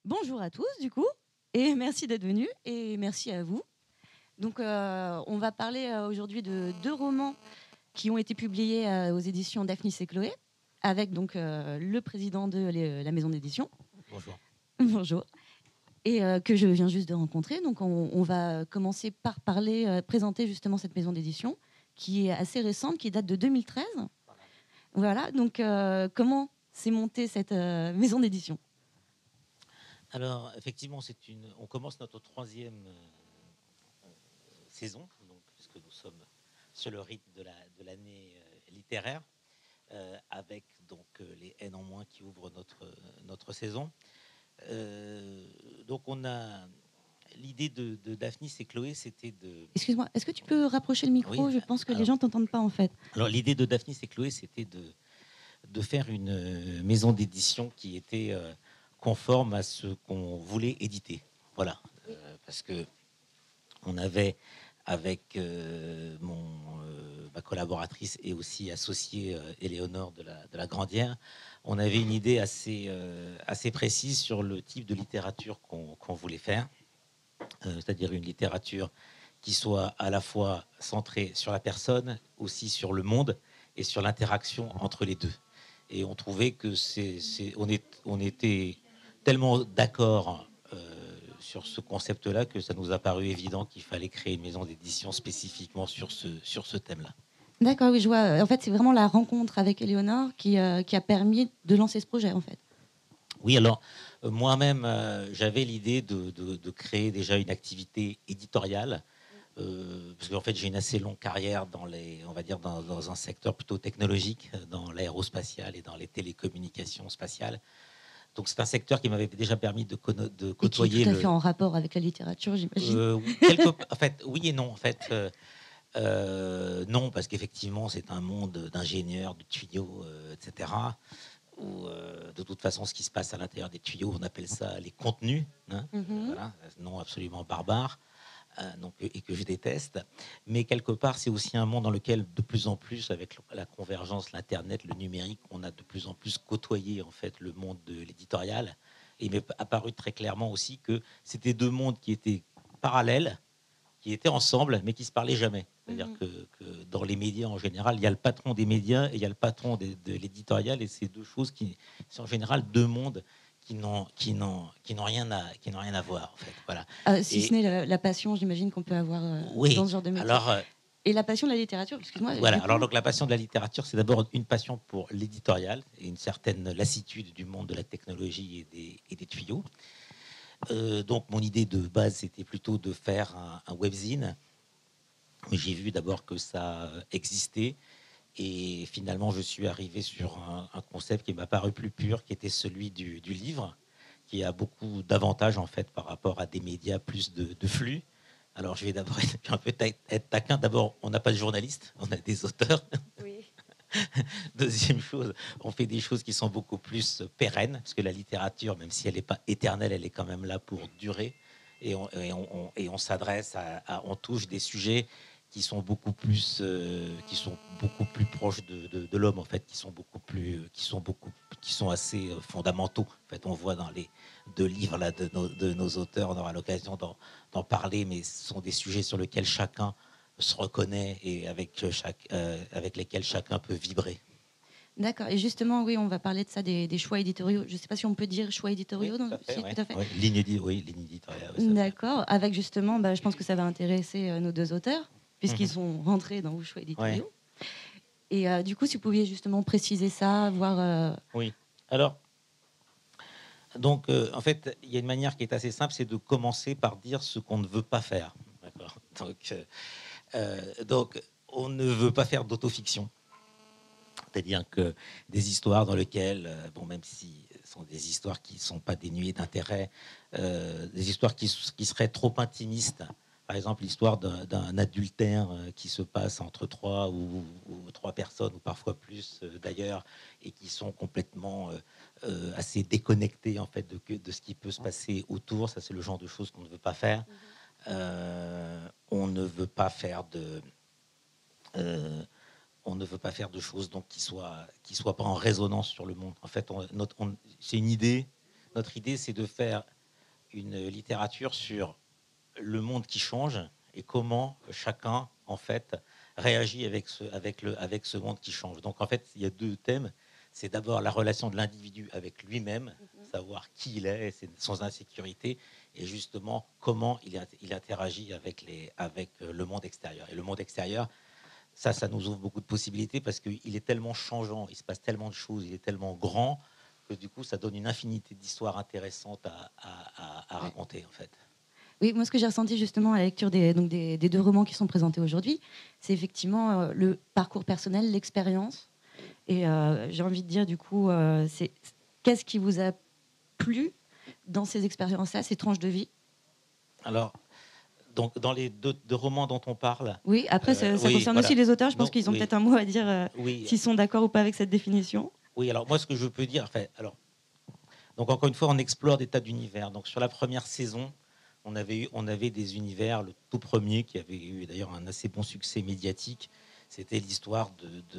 Bonjour à tous, du coup, et merci d'être venus, et merci à vous. Donc, on va parler aujourd'hui de deux romans qui ont été publiés aux éditions Daphnis et Chloé, avec donc le président de la maison d'édition. Bonjour. Bonjour. Et que je viens juste de rencontrer. Donc, on va commencer par présenter justement cette maison d'édition, qui est assez récente, qui date de 2013. Voilà. Donc, comment s'est montée cette maison d'édition? Alors, effectivement, on commence notre troisième saison, donc, puisque nous sommes sur le rythme de l'année littéraire, avec donc les N en moins qui ouvrent notre saison. Donc, on a l'idée de Daphnis et Chloé, c'était de. Excuse-moi, est-ce que tu peux rapprocher le micro? Oui. Je pense que les Alors, gens t'entendent pas en fait. alors l'idée de Daphnis et Chloé, c'était de faire une maison d'édition qui était conforme à ce qu'on voulait éditer. Voilà. Parce que on avait, avec ma collaboratrice et aussi associée Éléonore de la Grandière, on avait une idée assez précise sur le type de littérature qu'on voulait faire, c'est-à-dire une littérature qui soit à la fois centrée sur la personne, aussi sur le monde et sur l'interaction entre les deux. Et on trouvait que on était tellement d'accord sur ce concept-là que ça nous a paru évident qu'il fallait créer une maison d'édition spécifiquement sur ce thème-là. D'accord, oui, je vois. En fait, c'est vraiment la rencontre avec Éléonore qui a permis de lancer ce projet, en fait. Oui, alors moi-même, j'avais l'idée de créer déjà une activité éditoriale, parce qu'en fait, j'ai une assez longue carrière on va dire dans un secteur plutôt technologique, dans l'aérospatial et dans les télécommunications spatiales. Donc c'est un secteur qui m'avait déjà permis de Et qui est côtoyer tout à fait en rapport avec la littérature, j'imagine. en fait, oui et non. En fait, non, parce qu'effectivement, c'est un monde d'ingénieurs, de tuyaux, etc. Où, de toute façon, ce qui se passe à l'intérieur des tuyaux, on appelle ça les contenus. Hein, voilà, nom absolument barbare. Donc, et que je déteste. Mais quelque part, c'est aussi un monde dans lequel, de plus en plus, avec la convergence, l'Internet, le numérique, on a de plus en plus côtoyé en fait, le monde de l'éditorial. Et il m'est apparu très clairement aussi que c'était deux mondes qui étaient parallèles, qui étaient ensemble, mais qui ne se parlaient jamais. C'est-à-dire que dans les médias, en général, il y a le patron des médias et il y a le patron de l'éditorial, et c'est deux choses qui sont en général deux mondes qui n'ont rien à voir, en fait. Voilà. Si ce n'est la passion, j'imagine, qu'on peut avoir Oui, dans ce genre de métier. alors Et la passion de la littérature, excuse-moi. voilà. Alors donc la passion de la littérature, c'est d'abord une passion pour l'éditorial et une certaine lassitude du monde de la technologie et des tuyaux. Donc mon idée de base, c'était plutôt de faire un webzine. Mais j'ai vu d'abord que ça existait. Et finalement, je suis arrivé sur un concept qui m'a paru plus pur, qui était celui du livre, qui a beaucoup d'avantages en fait par rapport à des médias plus de flux. Alors, je vais d'abord un peu être taquin. D'abord, on n'a pas de journalistes, on a des auteurs. Oui. Deuxième chose, on fait des choses qui sont beaucoup plus pérennes, parce que la littérature, même si elle n'est pas éternelle, elle est quand même là pour durer. Et on s'adresse on touche des sujets qui sont beaucoup plus proches de l'homme en fait, qui sont assez fondamentaux. En fait, on voit dans les deux livres là de nos auteurs, on aura l'occasion d'en parler, mais ce sont des sujets sur lesquels chacun se reconnaît et avec lesquels chacun peut vibrer. D'accord. Et justement, oui, on va parler de ça, des choix éditoriaux. Je ne sais pas si on peut dire choix éditoriaux. Oui, tout à fait. Si, Ouais. tout à fait. Ouais, ligne éditoriale. Ouais, D'accord. Avec justement, je pense que ça va intéresser nos deux auteurs, puisqu'ils sont rentrés dans vos choix éditoriaux. Ouais. Et du coup, si vous pouviez justement préciser ça, voir... Oui. Alors, donc, en fait, il y a une manière qui est assez simple, c'est de commencer par dire ce qu'on ne veut pas faire. D'accord. Donc, on ne veut pas faire d'autofiction. C'est-à-dire que des histoires dans lesquelles, même si ce sont des histoires qui ne sont pas dénuées d'intérêt, des histoires qui seraient trop intimistes. Par exemple, l'histoire d'un adultère qui se passe entre trois personnes, ou parfois plus d'ailleurs, et qui sont complètement assez déconnectées en fait, de ce qui peut se passer autour. Ça, c'est le genre de choses qu'on ne veut pas faire. On ne veut pas faire on ne veut pas faire de choses donc qui soient pas en résonance sur le monde. En fait, c'est une idée. Notre idée, c'est de faire une littérature sur le monde qui change et comment chacun, en fait, réagit avec ce monde qui change. Donc, en fait, il y a deux thèmes. C'est d'abord la relation de l'individu avec lui-même, savoir qui il est, son insécurité, et justement comment il interagit avec le monde extérieur. Et le monde extérieur, ça nous ouvre beaucoup de possibilités parce qu'il est tellement changeant, il se passe tellement de choses, il est tellement grand que du coup, ça donne une infinité d'histoires intéressantes à raconter, en fait. Oui, moi, ce que j'ai ressenti justement à la lecture des deux romans qui sont présentés aujourd'hui, c'est effectivement le parcours personnel, l'expérience. Et j'ai envie de dire, du coup, qu'est-ce qui vous a plu dans ces expériences-là, ces tranches de vie? Alors, donc, dans les deux romans dont on parle, Oui, après, ça oui, concerne voilà. aussi les auteurs. Je pense Non, qu'ils ont oui, peut-être un mot à dire oui, s'ils sont d'accord ou pas avec cette définition. oui. Alors, moi, ce que je peux dire, enfin, alors, donc encore une fois, on explore des tas d'univers. Donc, sur la première saison, on avait des univers. Le tout premier, qui avait eu d'ailleurs un assez bon succès médiatique, c'était l'histoire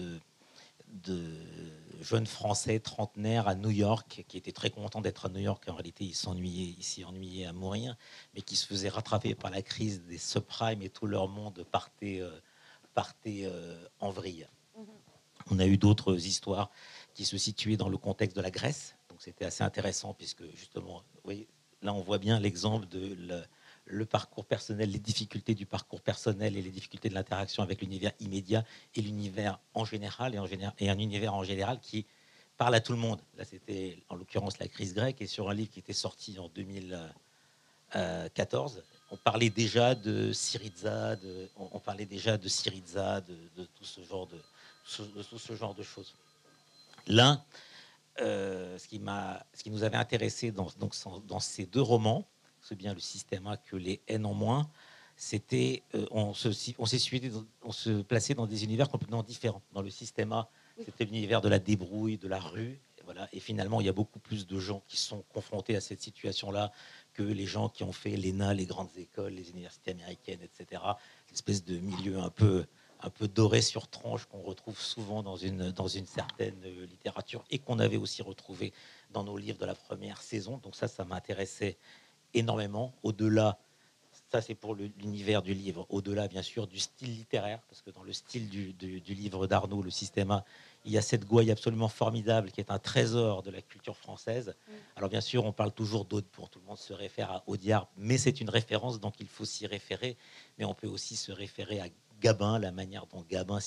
de jeunes Français trentenaires à New York, qui étaient très contents d'être à New York. En réalité, ils s'y ennuyaient à mourir, mais qui se faisaient rattraper par la crise des subprimes et tout leur monde partait en vrille. On a eu d'autres histoires qui se situaient dans le contexte de la Grèce. Donc c'était assez intéressant puisque justement, oui, là on voit bien l'exemple de le parcours personnel, les difficultés du parcours personnel et les difficultés de l'interaction avec l'univers immédiat et l'univers en général et un univers en général qui parle à tout le monde. Là c'était en l'occurrence la crise grecque et sur un livre qui était sorti en 2014. On parlait déjà de Syriza, on parlait déjà de Syriza, de tout ce genre de choses. L'un, ce qui nous avait intéressé dans ces deux romans, c'est bien le système A que les N en moins, c'était on se plaçait dans des univers complètement différents. Dans le système A, c'était l'univers de la débrouille, de la rue, et voilà. Et finalement, il y a beaucoup plus de gens qui sont confrontés à cette situation-là que les gens qui ont fait l'ENA, les grandes écoles, les universités américaines, etc. Une espèce de milieu un peu doré sur tranche qu'on retrouve souvent dans une certaine littérature et qu'on avait aussi retrouvé dans nos livres de la première saison. Donc ça m'intéressait énormément. Au-delà, ça c'est pour l'univers du livre, au-delà bien sûr du style littéraire, parce que dans le style du livre d'Arnaud, le système A, il y a cette gouaille absolument formidable qui est un trésor de la culture française. Alors bien sûr, on parle toujours d'Audiard, tout le monde se réfère à Audiard, mais c'est une référence, donc il faut s'y référer. Mais on peut aussi se référer à Gabin, la manière dont Gabin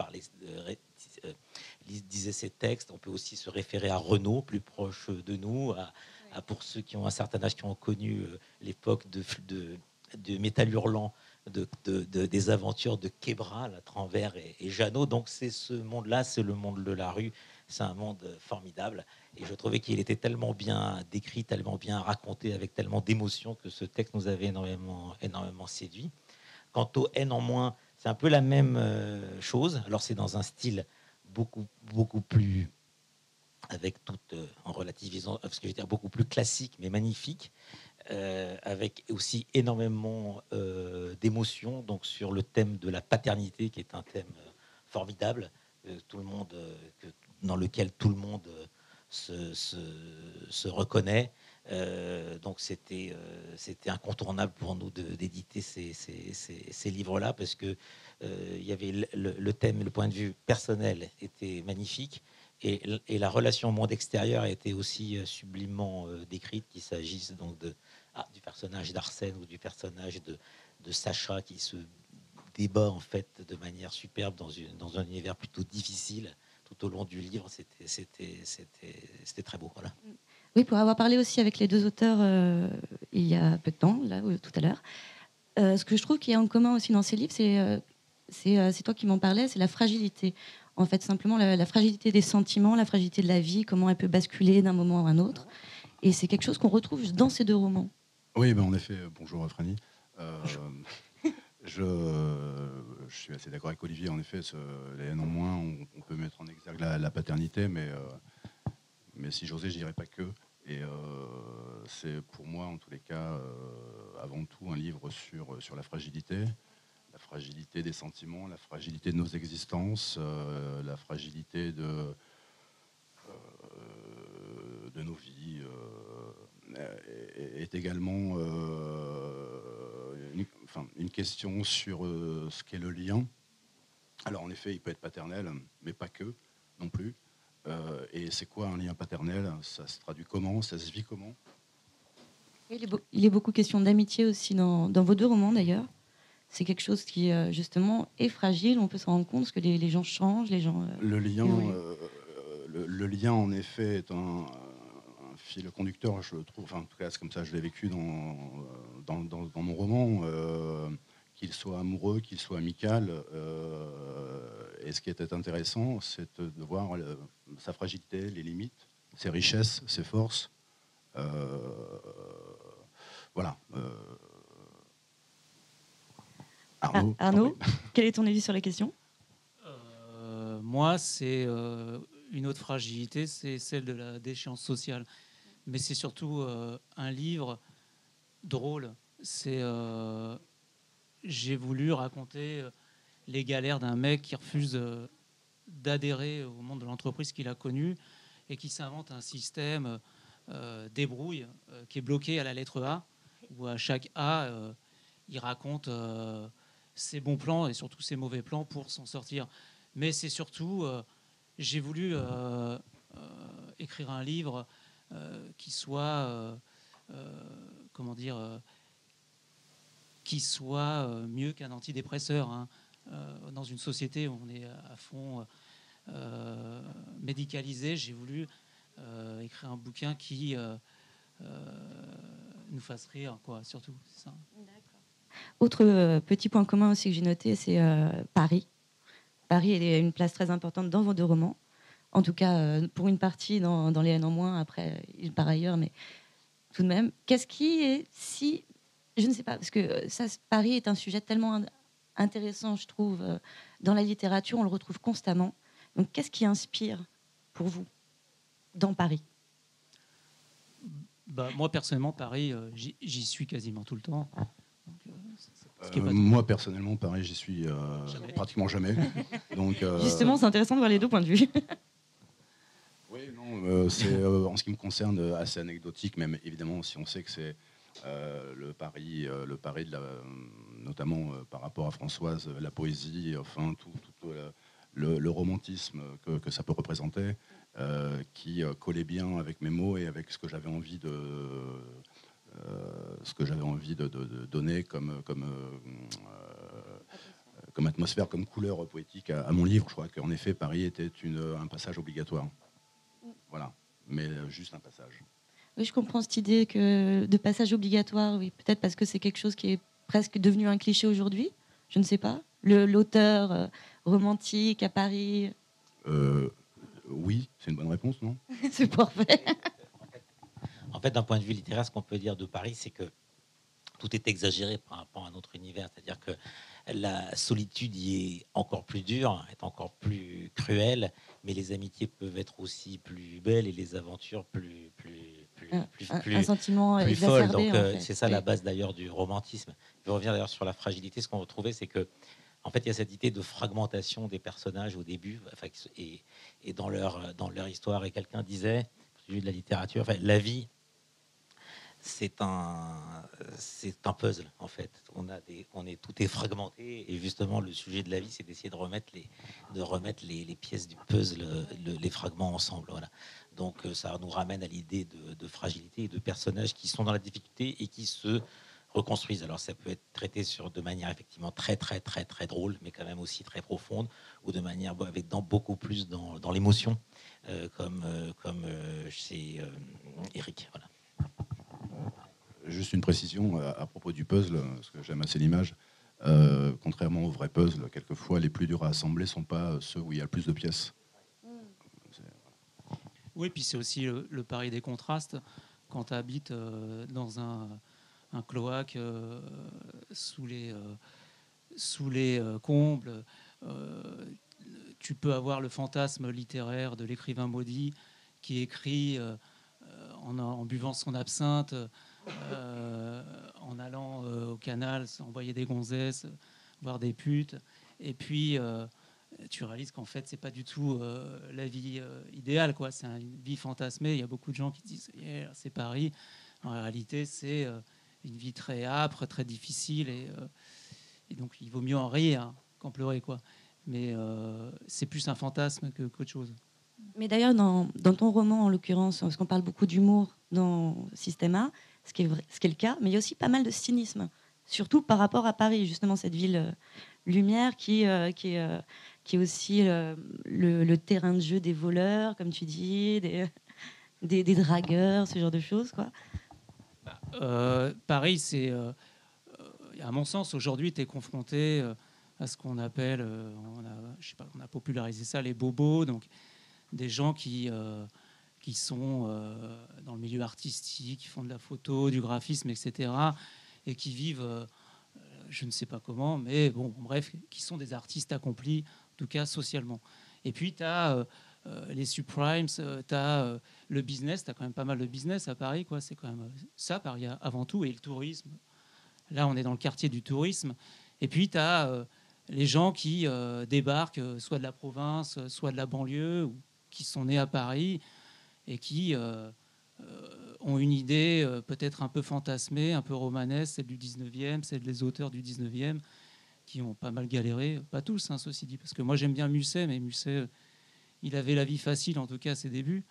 disait ses textes. On peut aussi se référer à Renaud, plus proche de nous, pour ceux qui ont un certain âge, qui ont connu l'époque de Métal Hurlant, des aventures de Quebra, la Tranvert et Jeannot. Donc c'est ce monde-là, c'est le monde de la rue. C'est un monde formidable. Et je trouvais qu'il était tellement bien décrit, tellement bien raconté, avec tellement d'émotion, que ce texte nous avait énormément séduit. Quant au N en moins, c'est un peu la même chose. Alors c'est dans un style beaucoup plus, avec tout en relativisant, ce que je veux dire, beaucoup plus classique, mais magnifique, avec aussi énormément d'émotions, donc sur le thème de la paternité, qui est un thème formidable, tout le monde, dans lequel tout le monde se reconnaît. Donc c'était incontournable pour nous d'éditer ces livres-là, parce que il y avait le thème, le point de vue personnel était magnifique, et la relation au monde extérieur a été aussi sublimement décrite, qu'il s'agisse donc du personnage d'Arsène ou du personnage de Sacha, qui se débat en fait de manière superbe dans un univers plutôt difficile tout au long du livre. C'était très beau. Voilà. Oui, pour avoir parlé aussi avec les deux auteurs il y a peu de temps, là, tout à l'heure, ce que je trouve qu'il y a en commun aussi dans ces livres, c'est toi qui m'en parlais, c'est la fragilité. En fait, simplement la fragilité des sentiments, la fragilité de la vie, comment elle peut basculer d'un moment à un autre. Et c'est quelque chose qu'on retrouve dans ces deux romans. Oui, ben en effet, bonjour Franny. Je suis assez d'accord avec Olivier, en effet, les N en moins, on peut mettre en exergue la paternité, mais si j'osais, je dirais pas que. Et c'est pour moi, en tous les cas, avant tout un livre sur la fragilité des sentiments, la fragilité de nos existences, la fragilité de nos vies, et est également une question sur ce qu'est le lien. Alors en effet, il peut être paternel, mais pas que, non plus. Et c'est quoi un lien paternel? Ça se traduit comment? Ça se vit comment? Il est beaucoup question d'amitié aussi dans vos deux romans d'ailleurs. C'est quelque chose qui justement est fragile. On peut se rendre compte parce que les gens changent, les gens. Le lien, en effet, est un fil conducteur, je trouve. Enfin, en tout cas, c'est comme ça que je l'ai vécu dans mon roman. Qu'il soit amoureux, qu'il soit amical. Et ce qui était intéressant, c'est de voir sa fragilité, les limites, ses richesses, ses forces. Voilà. Arnaud, quel est ton avis sur la question? Moi, c'est une autre fragilité, c'est celle de la déchéance sociale. Mais c'est surtout un livre drôle. J'ai voulu raconter les galères d'un mec qui refuse d'adhérer au monde de l'entreprise qu'il a connu et qui s'invente un système débrouille qui est bloqué à la lettre A, où à chaque A, il raconte ses bons plans et surtout ses mauvais plans pour s'en sortir. Mais c'est surtout, j'ai voulu écrire un livre qui soit, qui soit mieux qu'un antidépresseur. Hein. Dans une société où on est à fond médicalisé, j'ai voulu écrire un bouquin qui nous fasse rire, quoi, surtout. C'est ça. Autre petit point commun aussi que j'ai noté, c'est Paris. Paris a une place très importante dans vos deux romans. En tout cas, pour une partie dans Les Haines en moins, après, par ailleurs, mais tout de même. Qu'est-ce qui est si... Je ne sais pas, parce que ça, Paris est un sujet tellement intéressant, je trouve, dans la littérature, on le retrouve constamment. Donc, qu'est-ce qui inspire pour vous dans Paris? Moi, personnellement, Paris, j'y suis quasiment tout le temps. Moi, personnellement, Paris, j'y suis pratiquement jamais. Donc, justement, c'est intéressant de voir les deux points de vue. Oui, non, c'est en ce qui me concerne assez anecdotique, même évidemment, si on sait que c'est le Paris de notamment par rapport à Françoise, la poésie, enfin tout le romantisme que ça peut représenter, qui collait bien avec mes mots et avec ce que j'avais envie de donner comme atmosphère, comme couleur poétique à mon livre. Je crois qu'en effet, Paris était un passage obligatoire. Voilà, mais juste un passage. Oui, je comprends cette idée de passage obligatoire, oui, peut-être parce que c'est quelque chose qui est presque devenu un cliché aujourd'hui, je ne sais pas. L'auteur romantique à Paris. Oui, c'est une bonne réponse, non? C'est parfait. En fait, d'un point de vue littéraire, ce qu'on peut dire de Paris, c'est que tout est exagéré par rapport à notre univers. C'est-à-dire que la solitude y est encore plus dure, est encore plus cruelle, mais les amitiés peuvent être aussi plus belles et les aventures plus un sentiment plus exacerbé. folles. Donc, en fait. c'est ça la base d'ailleurs du romantisme. Je reviens d'ailleurs sur la fragilité. Ce qu'on retrouvait, c'est que en fait, il y a cette idée de fragmentation des personnages au début, enfin, et dans leur histoire. Et quelqu'un disait, au sujet de la littérature, enfin, la vie, c'est un puzzle en fait. Tout est fragmenté et justement le sujet de la vie, c'est d'essayer de remettre les pièces du puzzle, les fragments ensemble. Voilà. Donc ça nous ramène à l'idée de fragilité et de personnages qui sont dans la difficulté et qui se reconstruisent. Alors ça peut être traité de manière effectivement très très très très drôle, mais quand même aussi très profonde, ou de manière avec beaucoup plus dans l'émotion, comme chez Eric. Voilà. Juste une précision à propos du puzzle, parce que j'aime assez l'image. Contrairement aux vrais puzzles, quelquefois les plus durs à assembler ne sont pas ceux où il y a le plus de pièces. Oui, puis c'est aussi le pari des contrastes. Quand tu habites dans un cloaque sous les combles, tu peux avoir le fantasme littéraire de l'écrivain maudit qui écrit en buvant son absinthe, en allant au canal, envoyer des gonzesses, voir des putes. Et puis, tu réalises qu'en fait, c'est pas du tout la vie idéale, quoi. C'est une vie fantasmée. Il y a beaucoup de gens qui disent yeah, c'est Paris. En réalité, c'est une vie très âpre, très difficile, et donc il vaut mieux en rire qu'en pleurer, quoi. Mais c'est plus un fantasme qu'autre chose. Mais d'ailleurs, dans ton roman, en l'occurrence, parce qu'on parle beaucoup d'humour dans Système A, ce qui est le cas, mais il y a aussi pas mal de cynisme, surtout par rapport à Paris, justement, cette ville lumière qui est aussi le terrain de jeu des voleurs, comme tu dis, des dragueurs, ce genre de choses, quoi. Paris, c'est, à mon sens, aujourd'hui, tu es confronté à ce qu'on appelle, on a popularisé ça, les bobos, donc des gens qui sont dans le milieu artistique, qui font de la photo, du graphisme, etc., et qui vivent, je ne sais pas comment, mais bon, bref, qui sont des artistes accomplis, en tout cas socialement. Et puis, tu as les subprimes, tu as le business, tu as quand même pas mal de business à Paris, quoi. C'est quand même ça, Paris avant tout, et le tourisme. Là, on est dans le quartier du tourisme. Et puis, tu as les gens qui débarquent soit de la province, soit de la banlieue, ou qui sont nés à Paris et qui ont une idée peut-être un peu fantasmée, un peu romanesque, celle du 19e, celle des auteurs du 19e, qui ont pas mal galéré. Pas tous, hein, ceci dit, parce que moi, j'aime bien Musset, mais Musset, il avait la vie facile, en tout cas à ses débuts.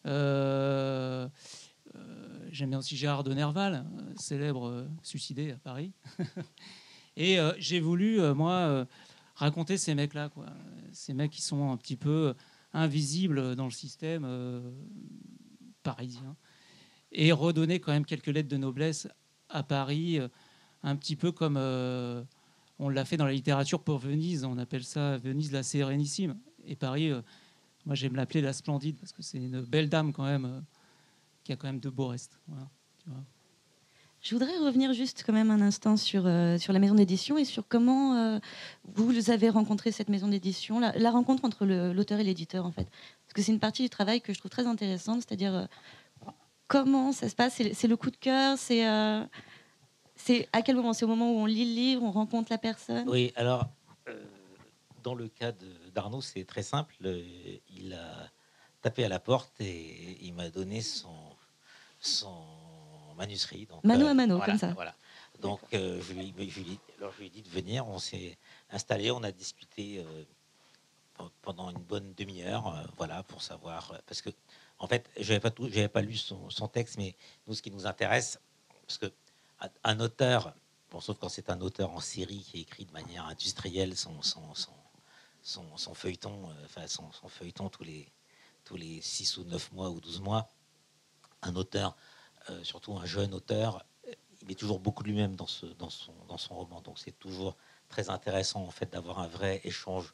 J'aime bien aussi Gérard de Nerval, célèbre suicidé à Paris. Et j'ai voulu, moi, raconter ces mecs-là, quoi. Ces mecs qui sont un petit peu invisibles dans le système parisien. Et redonner quand même quelques lettres de noblesse à Paris, un petit peu comme on l'a fait dans la littérature pour Venise. On appelle ça Venise la Sérénissime. Et Paris, moi j'aime l'appeler la Splendide, parce que c'est une belle dame quand même, qui a quand même de beaux restes. Voilà, tu vois. Je voudrais revenir juste quand même un instant sur la maison d'édition et sur comment vous avez rencontré cette maison d'édition, la rencontre entre l'auteur et l'éditeur, en fait. Parce que c'est une partie du travail que je trouve très intéressante, c'est-à-dire comment ça se passe. C'est le coup de cœur, c'est à quel moment? C'est au moment où on lit le livre, on rencontre la personne? Oui, alors, dans le cas d'Arnaud, c'est très simple. Il a tapé à la porte et il m'a donné son manuscrit. Donc, mano à mano, voilà, comme ça. Voilà. Donc, je lui ai dit de venir. On s'est installé, on a discuté pendant une bonne demi-heure, voilà, pour savoir. Parce que, en fait, j'avais pas lu son texte, mais nous, ce qui nous intéresse, parce que un auteur, bon, sauf quand c'est un auteur en série qui écrit de manière industrielle son feuilleton, enfin son feuilleton tous les 6 ou 9 mois ou 12 mois, un auteur, surtout un jeune auteur, il met toujours beaucoup de lui-même dans son roman. Donc c'est toujours très intéressant en fait d'avoir un vrai échange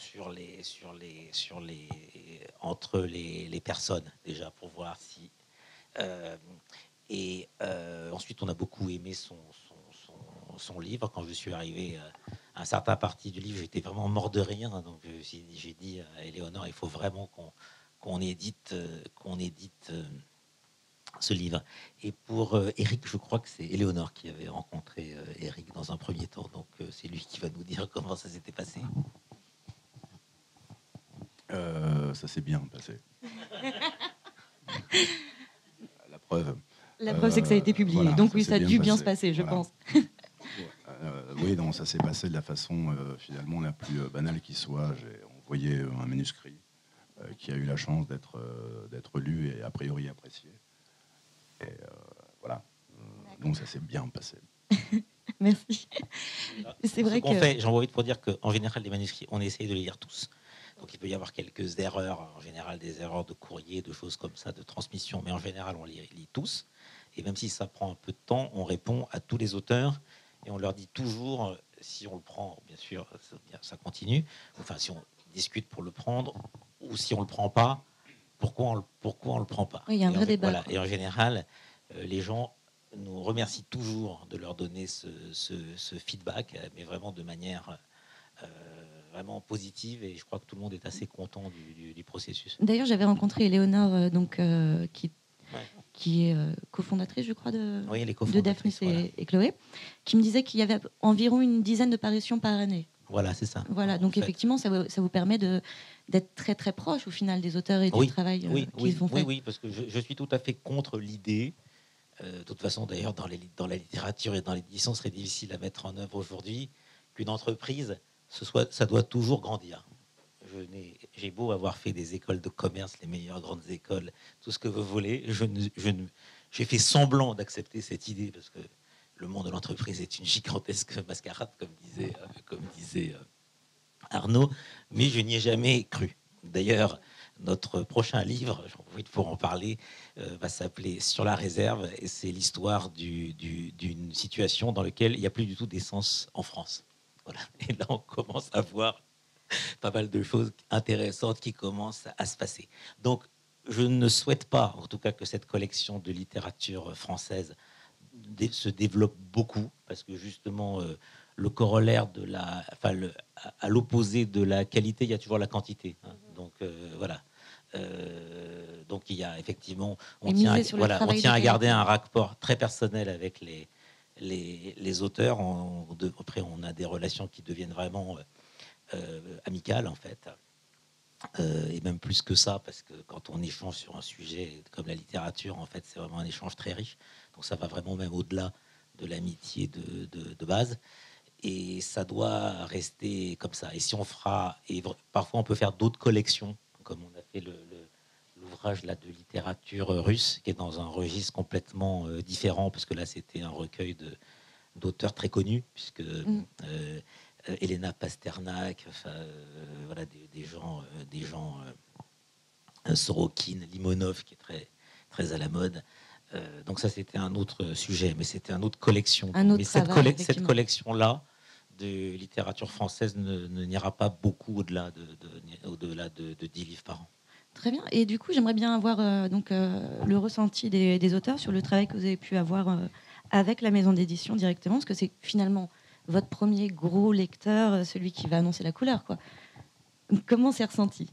entre les personnes, déjà, pour voir si. Ensuite, on a beaucoup aimé son livre. Quand je suis arrivé à un certain parti du livre, j'étais vraiment mort de rire. Donc j'ai dit à Éléonore, il faut vraiment qu'on édite ce livre. Et pour Éric, je crois que c'est Éléonore qui avait rencontré Éric dans un premier temps. Donc c'est lui qui va nous dire comment ça s'était passé. Ça s'est bien passé. La preuve. La preuve, c'est que ça a été publié. Voilà, donc oui, ça a dû bien se passer, je voilà. pense. Oui, non, ça s'est passé de la façon finalement la plus banale qui soit. J'ai envoyé un manuscrit qui a eu la chance d'être lu et a priori apprécié. Et voilà. Donc ça s'est bien passé. Merci. C'est vrai que j'ai envie de dire qu'en général, les manuscrits, on essaye de les lire tous. Donc il peut y avoir quelques erreurs, en général des erreurs de courrier, de choses comme ça, de transmission, mais en général, on les lit tous. Et même si ça prend un peu de temps, on répond à tous les auteurs et on leur dit toujours, si on le prend, bien sûr, ça continue, enfin si on discute pour le prendre, ou si on ne le prend pas, pourquoi on le prend pas. Oui, il y a un vrai débat. Voilà. Et en général, les gens nous remercient toujours de leur donner ce feedback, mais vraiment de manière vraiment positive, et je crois que tout le monde est assez content du processus. D'ailleurs, j'avais rencontré Éléonore, qui est cofondatrice, je crois, de Daphnis et Chloé, qui me disait qu'il y avait environ une dizaine de parutions par année. Voilà, c'est ça. Voilà, donc effectivement, ça vous permet d'être très très proche au final des auteurs et du travail qu'ils vont faire. Oui, parce que je suis tout à fait contre l'idée De toute façon, d'ailleurs, dans la littérature et dans l'édition, ce serait difficile à mettre en œuvre aujourd'hui qu'une entreprise, ça doit toujours grandir. J'ai beau avoir fait des écoles de commerce, les meilleures grandes écoles, tout ce que vous voulez, j'ai fait semblant d'accepter cette idée parce que le monde de l'entreprise est une gigantesque mascarade, comme disait Arnaud, mais je n'y ai jamais cru. D'ailleurs, notre prochain livre, j'en profite pour en parler, va s'appeler Sur la réserve, et c'est l'histoire d'une situation dans laquelle il n'y a plus du tout d'essence en France. Voilà. Et là, on commence à voir pas mal de choses intéressantes qui commencent à se passer. Donc, je ne souhaite pas, en tout cas, que cette collection de littérature française se développe beaucoup, parce que justement, le corollaire à l'opposé de la qualité, il y a toujours la quantité. Hein. Donc, voilà. Donc, il y a effectivement, on tient à garder un rapport très personnel avec les auteurs. Après, on a des relations qui deviennent vraiment amicales, en fait. Et même plus que ça, parce que quand on échange sur un sujet comme la littérature, en fait, c'est vraiment un échange très riche. Donc ça va vraiment même au-delà de l'amitié de base. Et ça doit rester comme ça. Et si on fera, et parfois on peut faire d'autres collections, comme on a fait l'ouvrage là de littérature russe, qui est dans un registre complètement différent, parce que là c'était un recueil d'auteurs très connus, puisque Elena Pasternak, voilà, des gens Sorokin, Limonov, qui est très, très à la mode. Donc ça, c'était un autre sujet, mais c'était une autre collection. Mais cette collection-là de littérature française n'ira pas beaucoup au-delà de 10 livres par an. Très bien. Et du coup, j'aimerais bien avoir le ressenti des auteurs sur le travail que vous avez pu avoir avec la maison d'édition directement, parce que c'est finalement votre premier gros lecteur, celui qui va annoncer la couleur, quoi. Comment c'est ressenti?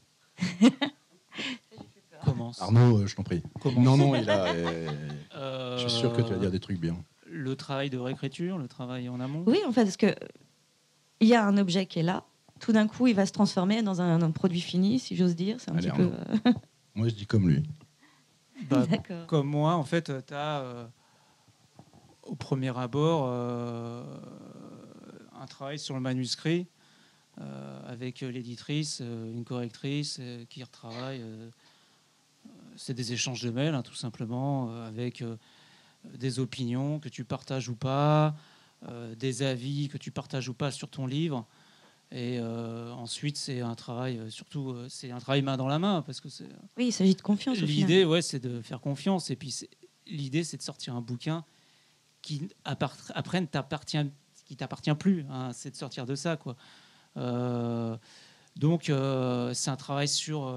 Commence. Arnaud, je t'en prie. Commence. Non, je suis sûr que tu vas dire des trucs bien. Le travail de réécriture, le travail en amont. Oui, en fait, parce que il y a un objet qui est là. Tout d'un coup, il va se transformer dans un produit fini, si j'ose dire. C'est un petit peu. Moi, je dis comme lui. D'accord. Comme moi, en fait, tu as au premier abord un travail sur le manuscrit avec l'éditrice, une correctrice qui retravaille. C'est des échanges de mails, hein, tout simplement, avec des opinions que tu partages ou pas, des avis que tu partages ou pas sur ton livre. Et ensuite, c'est un travail, surtout, c'est un travail main dans la main, parce que oui, il s'agit de confiance. L'idée, ouais, c'est de faire confiance. Et puis, l'idée, c'est de sortir un bouquin qui après ne t'appartient plus. Hein, c'est de sortir de ça, quoi. Donc, c'est un travail sur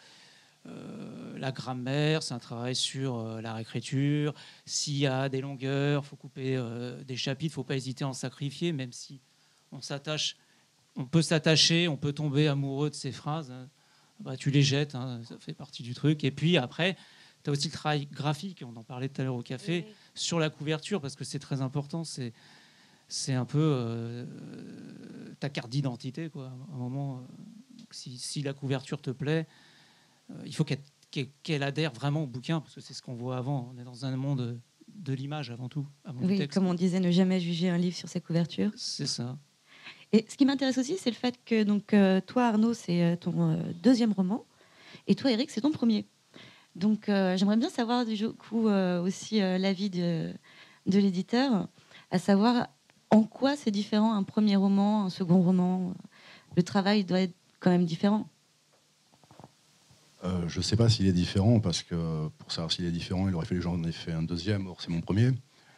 la grammaire, c'est un travail sur la réécriture. S'il y a des longueurs, il faut couper des chapitres, il ne faut pas hésiter à en sacrifier, même si on peut s'attacher, on peut tomber amoureux de ces phrases. Bah, tu les jettes, hein, ça fait partie du truc. Et puis après, tu as aussi le travail graphique, on en parlait tout à l'heure au café, oui. Sur la couverture, parce que c'est très important. C'est un peu ta carte d'identité, quoi. À un moment, si la couverture te plaît, il faut qu'elle adhère vraiment au bouquin, parce que c'est ce qu'on voit avant. On est dans un monde de l'image avant tout. Avant oui, comme on disait, ne jamais juger un livre sur sa couverture. C'est ça. Et ce qui m'intéresse aussi, c'est le fait que donc, toi, Arnaud, c'est ton deuxième roman, et toi, Eric, c'est ton premier. Donc, j'aimerais bien savoir du coup aussi l'avis de l'éditeur, à savoir en quoi c'est différent un premier roman, un second roman. Le travail doit être quand même différent. Je ne sais pas s'il est différent, parce que pour savoir s'il est différent, il aurait fallu que j'en ai fait un deuxième, or c'est mon premier.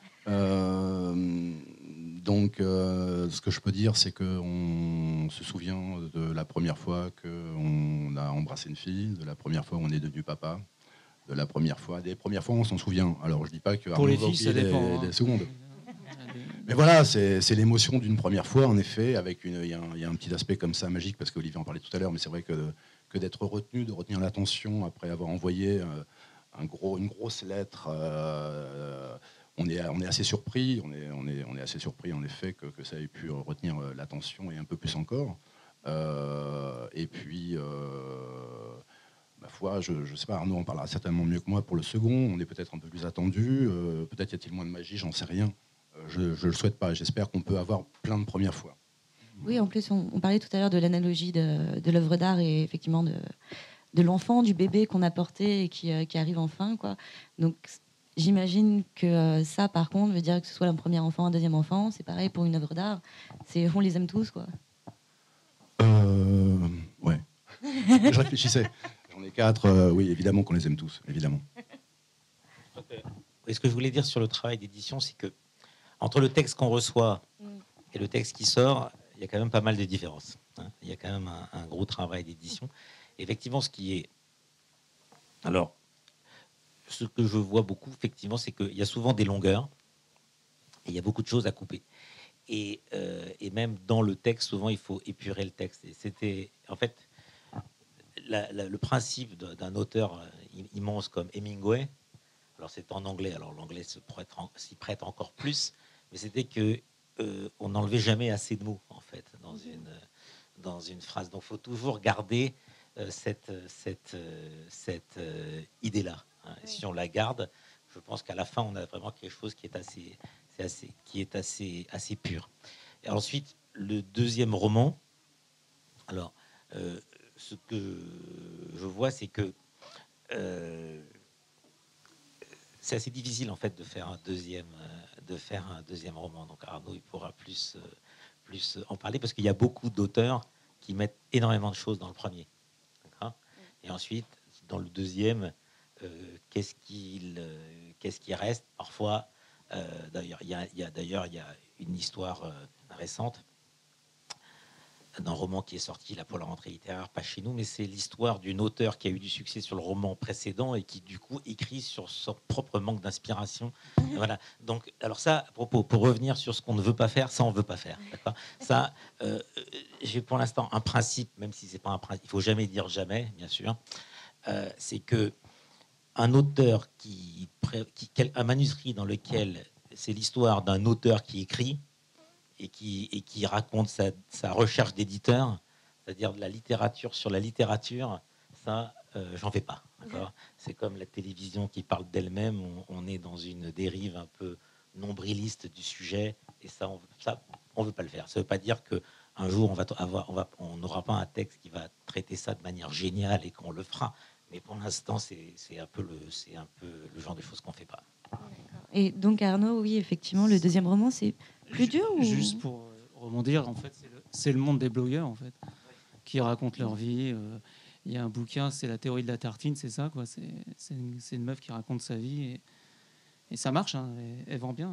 Donc, ce que je peux dire, c'est qu'on se souvient de la première fois qu'on a embrassé une fille, de la première fois où on est devenu papa, de la première fois. Des premières fois, on s'en souvient. Alors, je dis pas que pour les filles, ça dépend. Des secondes. Mais voilà, c'est l'émotion d'une première fois, en effet, avec il y a un petit aspect comme ça magique, parce qu'Olivier en parlait tout à l'heure, mais c'est vrai que d'être retenu, de retenir l'attention après avoir envoyé une grosse lettre. On est assez surpris, on est assez surpris en effet que ça ait pu retenir l'attention et un peu plus encore. Et puis, ma foi, je ne sais pas, Arnaud en parlera certainement mieux que moi pour le second. On est peut-être un peu plus attendu. Peut-être y a-t-il moins de magie, j'en sais rien. Je ne le souhaite pas. J'espère qu'on peut avoir plein de premières fois. Oui, en plus, on parlait tout à l'heure de l'analogie de l'œuvre d'art et effectivement de l'enfant, du bébé qu'on a porté et qui arrive enfin, quoi. Donc, j'imagine que ça, par contre, veut dire que ce soit un premier enfant, un deuxième enfant, c'est pareil pour une œuvre d'art. On les aime tous, quoi. Ouais. Je réfléchissais. J'en ai 4. Oui, évidemment qu'on les aime tous, évidemment. Et ce que je voulais dire sur le travail d'édition, c'est que entre le texte qu'on reçoit et le texte qui sort, il y a quand même pas mal de différences. Il y a quand même un gros travail d'édition. Effectivement, ce qui est... Alors, ce que je vois beaucoup, effectivement, c'est qu'il y a souvent des longueurs et il y a beaucoup de choses à couper. Et même dans le texte, souvent, il faut épurer le texte. Et c'était, en fait, le principe d'un auteur immense comme Hemingway. Alors, c'est en anglais. Alors, l'anglais s'y prête encore plus. Mais c'était que on n'enlevait jamais assez de mots, en fait, dans une phrase. Donc, il faut toujours garder cette idée-là. Hein. Et si on la garde, je pense qu'à la fin, on a vraiment quelque chose qui est assez pur. Et ensuite, le deuxième roman, alors, ce que je vois, c'est que c'est assez difficile, en fait, de faire un deuxième roman. Donc, Arnaud, il pourra plus en parler, parce qu'il y a beaucoup d'auteurs qui mettent énormément de choses dans le premier. D'accord ? Et ensuite, dans le deuxième, qu'est-ce qui reste parfois. D'ailleurs, il y a une histoire récente d'un roman qui est sorti là pour la rentrée littéraire, pas chez nous, mais c'est l'histoire d'une auteure qui a eu du succès sur le roman précédent et qui du coup écrit sur son propre manque d'inspiration. Voilà. Donc, alors ça, à propos, pour revenir sur ce qu'on ne veut pas faire, ça on veut pas faire. D'accord ? Ça, j'ai pour l'instant un principe, même si c'est pas un principe, il faut jamais dire jamais, bien sûr. C'est que un auteur un manuscrit dans lequel c'est l'histoire d'un auteur qui écrit et qui raconte sa recherche d'éditeur, c'est-à-dire de la littérature sur la littérature, ça, j'en fais pas. D'accord ? C'est comme la télévision qui parle d'elle-même, on est dans une dérive un peu nombriliste du sujet, et ça, on veut pas le faire. Ça veut pas dire que un jour on n'aura pas un texte qui va traiter ça de manière géniale et qu'on le fera. Mais pour l'instant, c'est un peu le genre de choses qu'on fait pas. Et donc Arnaud, oui, effectivement, le deuxième roman, c'est plus dur ou... Juste pour rebondir, en fait, c'est le monde des blogueurs, en fait, qui racontent leur vie. Il y a un bouquin, c'est la théorie de la tartine, c'est ça, quoi. C'est une meuf qui raconte sa vie et ça marche, hein, elle vend bien.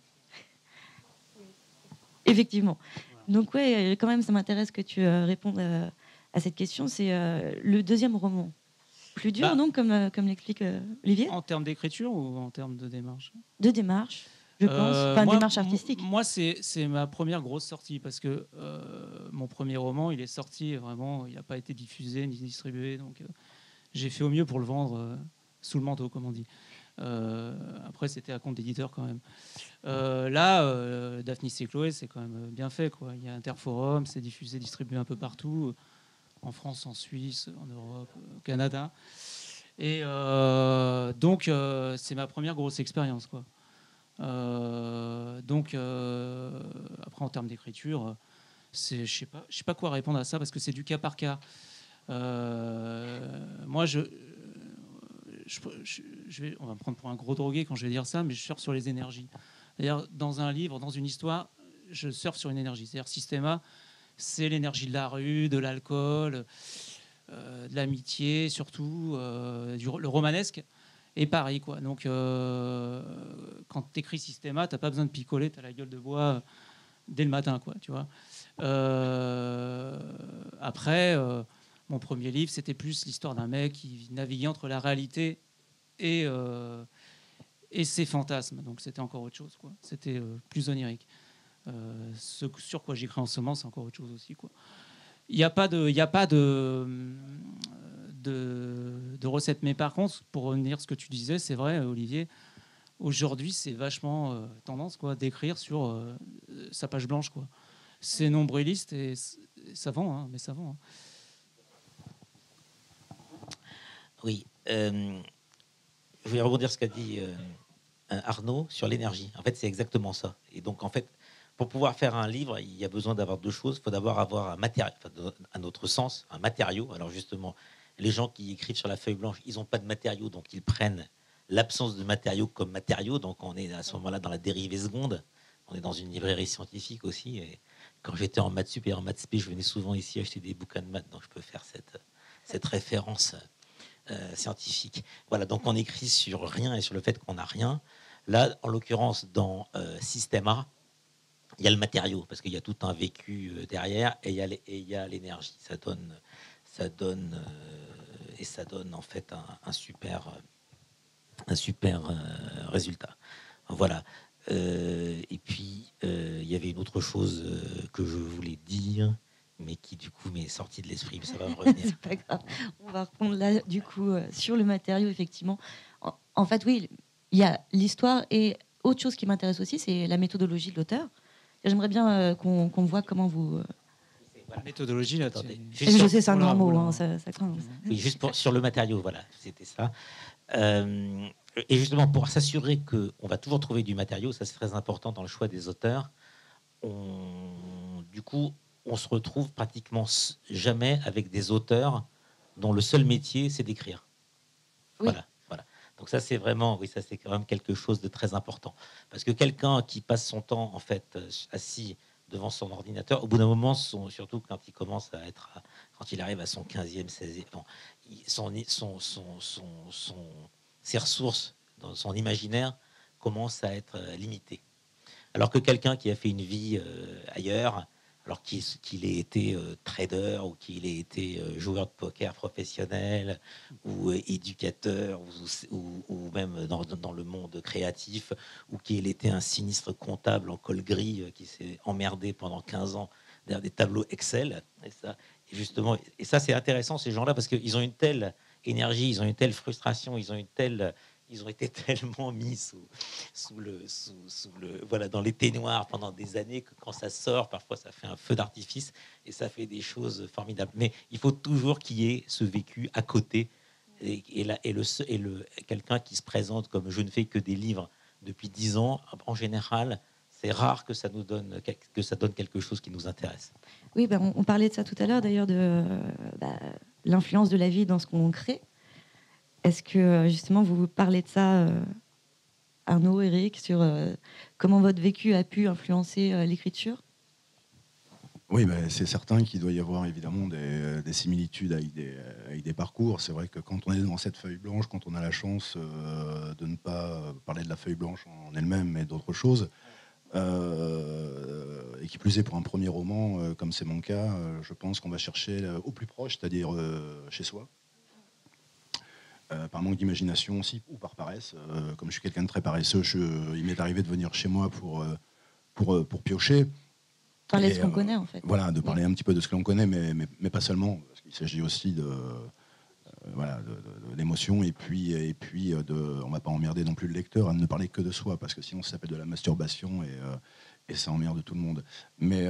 Effectivement. Voilà. Donc ouais, quand même, ça m'intéresse que tu répondes à cette question. C'est le deuxième roman. Plus dur, non, comme l'explique Olivier ? En termes d'écriture ou en termes de démarche ? De démarche, je pense. Enfin, démarche artistique. Moi, c'est ma première grosse sortie parce que mon premier roman, il est sorti vraiment, il n'a pas été diffusé ni distribué. Donc, j'ai fait au mieux pour le vendre sous le manteau, comme on dit. Après, c'était à compte d'éditeur quand même. Là, Daphnis et Chloé, c'est quand même bien fait, quoi. Il y a Interforum, c'est diffusé, distribué un peu partout, en France, en Suisse, en Europe, au Canada. Et donc, c'est ma première grosse expérience, quoi. Donc, après, en termes d'écriture, je sais pas quoi répondre à ça parce que c'est du cas par cas. Moi, on va me prendre pour un gros drogué quand je vais dire ça, mais je surfe sur les énergies. D'ailleurs, dans un livre, dans une histoire, je surfe sur une énergie. C'est-à-dire, Systéma, c'est l'énergie de la rue, de l'alcool, de l'amitié, surtout, le romanesque. Et pareil, quoi. Donc, quand tu écris Systéma, tu n'as pas besoin de picoler, tu as la gueule de bois dès le matin, quoi, tu vois. Après, mon premier livre, c'était plus l'histoire d'un mec qui naviguait entre la réalité et ses fantasmes. Donc, c'était encore autre chose, quoi. C'était plus onirique. Ce sur quoi j'écris en ce moment, c'est encore autre chose aussi, quoi. Il n'y a pas de recette. Mais par contre, pour revenir à ce que tu disais, c'est vrai, Olivier, aujourd'hui, c'est vachement tendance, quoi, d'écrire sur sa page blanche, quoi. C'est nombriliste et ça vend, hein, mais ça vend. Hein. Oui. Je vais rebondir sur ce qu'a dit Arnaud sur l'énergie. En fait, c'est exactement ça. Et donc, en fait, pour pouvoir faire un livre, il y a besoin d'avoir deux choses. Il faut d'abord avoir un matériau, enfin, à notre sens, un matériau. Alors justement, les gens qui écrivent sur la feuille blanche, ils n'ont pas de matériau, donc ils prennent l'absence de matériau comme matériau. Donc on est à ce moment-là dans la dérivée seconde. On est dans une librairie scientifique aussi. Et quand j'étais en maths sup et en maths spé, je venais souvent ici acheter des bouquins de maths. Donc je peux faire cette référence scientifique. Voilà, donc on écrit sur rien et sur le fait qu'on n'a rien. Là, en l'occurrence, dans Système A, il y a le matériau, parce qu'il y a tout un vécu derrière, et il y a l'énergie. Ça donne en fait un super résultat. Voilà. Et puis, il y avait une autre chose que je voulais dire, mais qui du coup m'est sortie de l'esprit, mais ça va me revenir. C'est pas grave. On va reprendre là, du coup, sur le matériau, effectivement. En fait, oui, il y a l'histoire et autre chose qui m'intéresse aussi, c'est la méthodologie de l'auteur. J'aimerais bien qu'on voit comment vous. Voilà. Méthodologie, là, Attendez, Je sais, c'est un grand mot, hein, ça craint. Oui, juste sur le matériau, voilà, c'était ça. Et justement, pour s'assurer qu'on va toujours trouver du matériau, ça c'est très important dans le choix des auteurs, du coup, on se retrouve pratiquement jamais avec des auteurs dont le seul métier, c'est d'écrire. Oui. Voilà. Donc ça, c'est vraiment, oui, ça c'est quand même quelque chose de très important. Parce que quelqu'un qui passe son temps, en fait, assis devant son ordinateur, au bout d'un moment, surtout quand il commence à être, quand il arrive à son 15e, 16e, bon, ses ressources, dans son imaginaire, commencent à être limitées. Alors que quelqu'un qui a fait une vie ailleurs, alors qu'il ait été trader ou qu'il ait été joueur de poker professionnel ou éducateur ou même dans le monde créatif ou qu'il ait été un sinistre comptable en col gris qui s'est emmerdé pendant 15 ans derrière des tableaux Excel. Et ça c'est intéressant ces gens-là parce qu'ils ont une telle énergie, ils ont une telle frustration, ils ont été tellement mis voilà, dans l'été noir pendant des années que quand ça sort, parfois ça fait un feu d'artifice et ça fait des choses formidables. Mais il faut toujours qu'il y ait ce vécu à côté et quelqu'un qui se présente comme je ne fais que des livres depuis 10 ans, en général, c'est rare que ça donne quelque chose qui nous intéresse. Oui, on parlait de ça tout à l'heure, d'ailleurs, de l'influence de la vie dans ce qu'on crée. Est-ce que justement vous parlez de ça, Arnaud, Eric, sur comment votre vécu a pu influencer l'écriture? Oui, c'est certain qu'il doit y avoir évidemment des similitudes avec des parcours. C'est vrai que quand on est dans cette feuille blanche, quand on a la chance de ne pas parler de la feuille blanche en elle-même, mais d'autre chose, et qui plus est pour un premier roman, comme c'est mon cas, je pense qu'on va chercher au plus proche, c'est-à-dire chez soi. Par manque d'imagination aussi, ou par paresse. Comme je suis quelqu'un de très paresseux, il m'est arrivé de venir chez moi pour piocher. Parler de ce qu'on connaît, en fait. Voilà, de parler un petit peu de ce que l'on connaît, mais pas seulement, parce qu'il s'agit aussi de l'émotion, et puis on va pas emmerder non plus le lecteur à ne parler que de soi, parce que sinon ça s'appelle de la masturbation, et ça emmerde tout le monde. Mais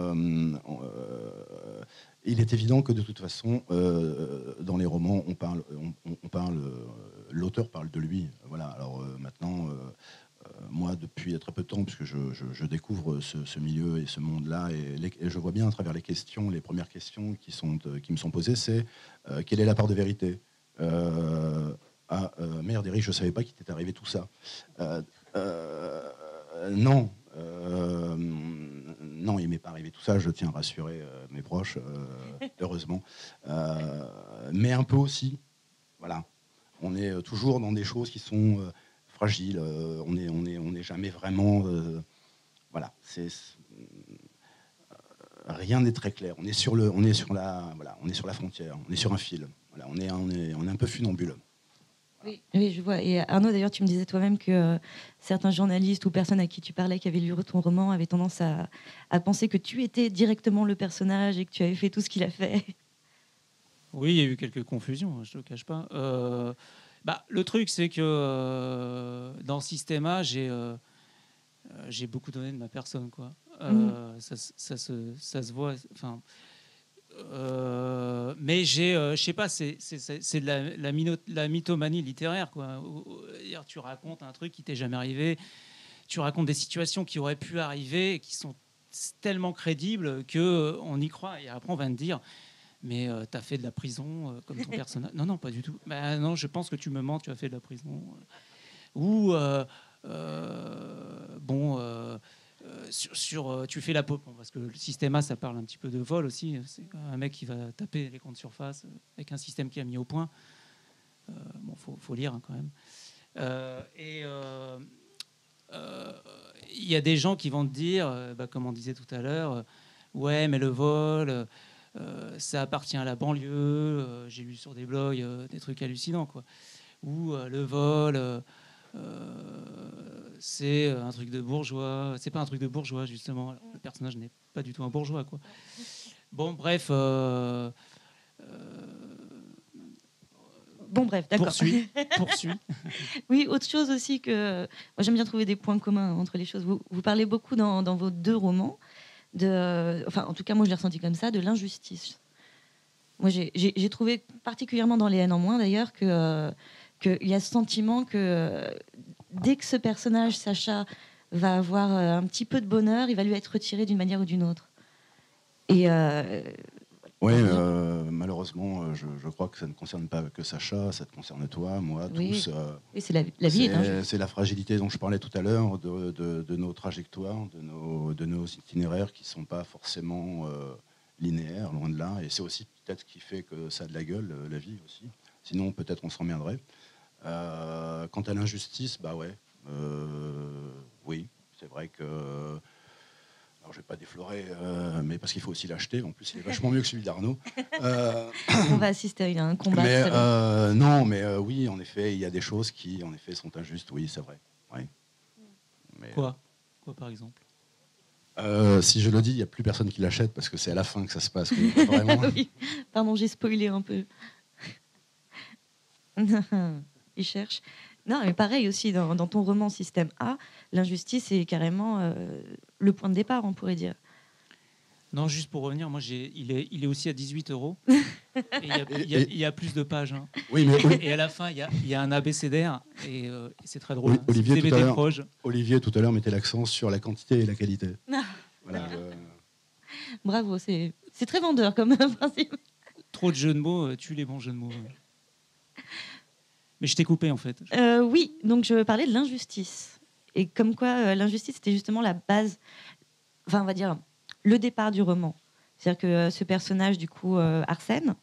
il est évident que de toute façon, dans les romans, l'auteur parle de lui. Voilà. Alors maintenant, moi, depuis très peu de temps, puisque je découvre ce milieu et ce monde-là, et je vois bien à travers les questions, les premières questions qui me sont posées, c'est quelle est la part de vérité? Merde, Eric, je savais pas qu'il t'était arrivé tout ça. Non. Non, il m'est pas arrivé tout ça, je tiens à rassurer mes proches, heureusement. Mais un peu aussi, voilà. On est toujours dans des choses qui sont fragiles, on n'est jamais vraiment... voilà, rien n'est très clair, on est sur la frontière, on est sur un fil, voilà, on est un peu funambule. Oui, je vois. Et Arnaud, d'ailleurs, tu me disais toi-même que certains journalistes ou personnes à qui tu parlais qui avaient lu ton roman avaient tendance à penser que tu étais directement le personnage et que tu avais fait tout ce qu'il a fait. Oui, il y a eu quelques confusions, je ne le cache pas. Le truc, c'est que dans Système A, j'ai beaucoup donné de ma personne, quoi. Ça se voit. Enfin, Mais je sais pas, c'est de la mythomanie littéraire, quoi. Tu racontes un truc qui t'est jamais arrivé, tu racontes des situations qui auraient pu arriver et qui sont tellement crédibles que on y croit. Et après, on va te dire, mais tu as fait de la prison comme ton personnage. Non, non, pas du tout. Bah, non, je pense que tu me mens, tu as fait de la prison. Ou, tu fais la pop, parce que le système A, ça parle un petit peu de vol aussi. C'est un mec qui va taper les comptes surface avec un système qui a mis au point. Faut lire, hein, quand même. Il y a des gens qui vont te dire, comme on disait tout à l'heure, ouais, mais le vol, ça appartient à la banlieue. J'ai lu sur des blogs des trucs hallucinants, quoi. Ou le vol, c'est un truc de bourgeois. C'est pas un truc de bourgeois, justement. Alors, le personnage n'est pas du tout un bourgeois, quoi. Bon, bref. Bon, bref, d'accord. Poursuis. Oui, autre chose aussi que... Moi, j'aime bien trouver des points communs entre les choses. Vous parlez beaucoup dans vos deux romans, enfin, en tout cas, moi, je l'ai ressenti comme ça, de l'injustice. Moi, j'ai trouvé, particulièrement dans Les haines en moins, d'ailleurs, qu'il y a ce sentiment que dès que ce personnage, Sacha, va avoir un petit peu de bonheur, il va lui être retiré d'une manière ou d'une autre. Et... Oui, malheureusement, je crois que ça ne concerne pas que Sacha, ça te concerne toi, moi, tous. Oui, c'est la vie est injuste. C'est la fragilité dont je parlais tout à l'heure, de nos trajectoires, de nos itinéraires qui ne sont pas forcément linéaires, loin de là. Et c'est aussi peut-être ce qui fait que ça a de la gueule, la vie aussi. Sinon, peut-être on s'emmerderait. Quant à l'injustice, oui, c'est vrai que... Alors, je ne vais pas déflorer, mais parce qu'il faut aussi l'acheter. En plus, il est vachement mieux que celui d'Arnaud. On va assister à un combat. Oui, en effet, il y a des choses qui, en effet, sont injustes. Oui, c'est vrai. Oui. Mais, Quoi, par exemple? Si je le dis, il n'y a plus personne qui l'achète parce que c'est à la fin que ça se passe. Vraiment. Oui. Pardon, j'ai spoilé un peu. Il cherche. Non, mais pareil aussi, dans ton roman Système A, l'injustice est carrément le point de départ, on pourrait dire. Non, juste pour revenir, moi, il est aussi à 18 €. Il y a plus de pages. Hein. Oui, mais... Et à la fin, il y a un abécédaire, et c'est très drôle. Olivier, tout à l'heure, mettait l'accent sur la quantité et la qualité. Voilà, Bravo, c'est très vendeur comme principe. Trop de jeux de mots, tue les bons jeux de mots. Mais je t'ai coupé, en fait. Oui, donc je parlais de l'injustice. Et comme quoi, l'injustice, c'était justement la base, enfin, on va dire, le départ du roman. C'est-à-dire que ce personnage, du coup, Arsène,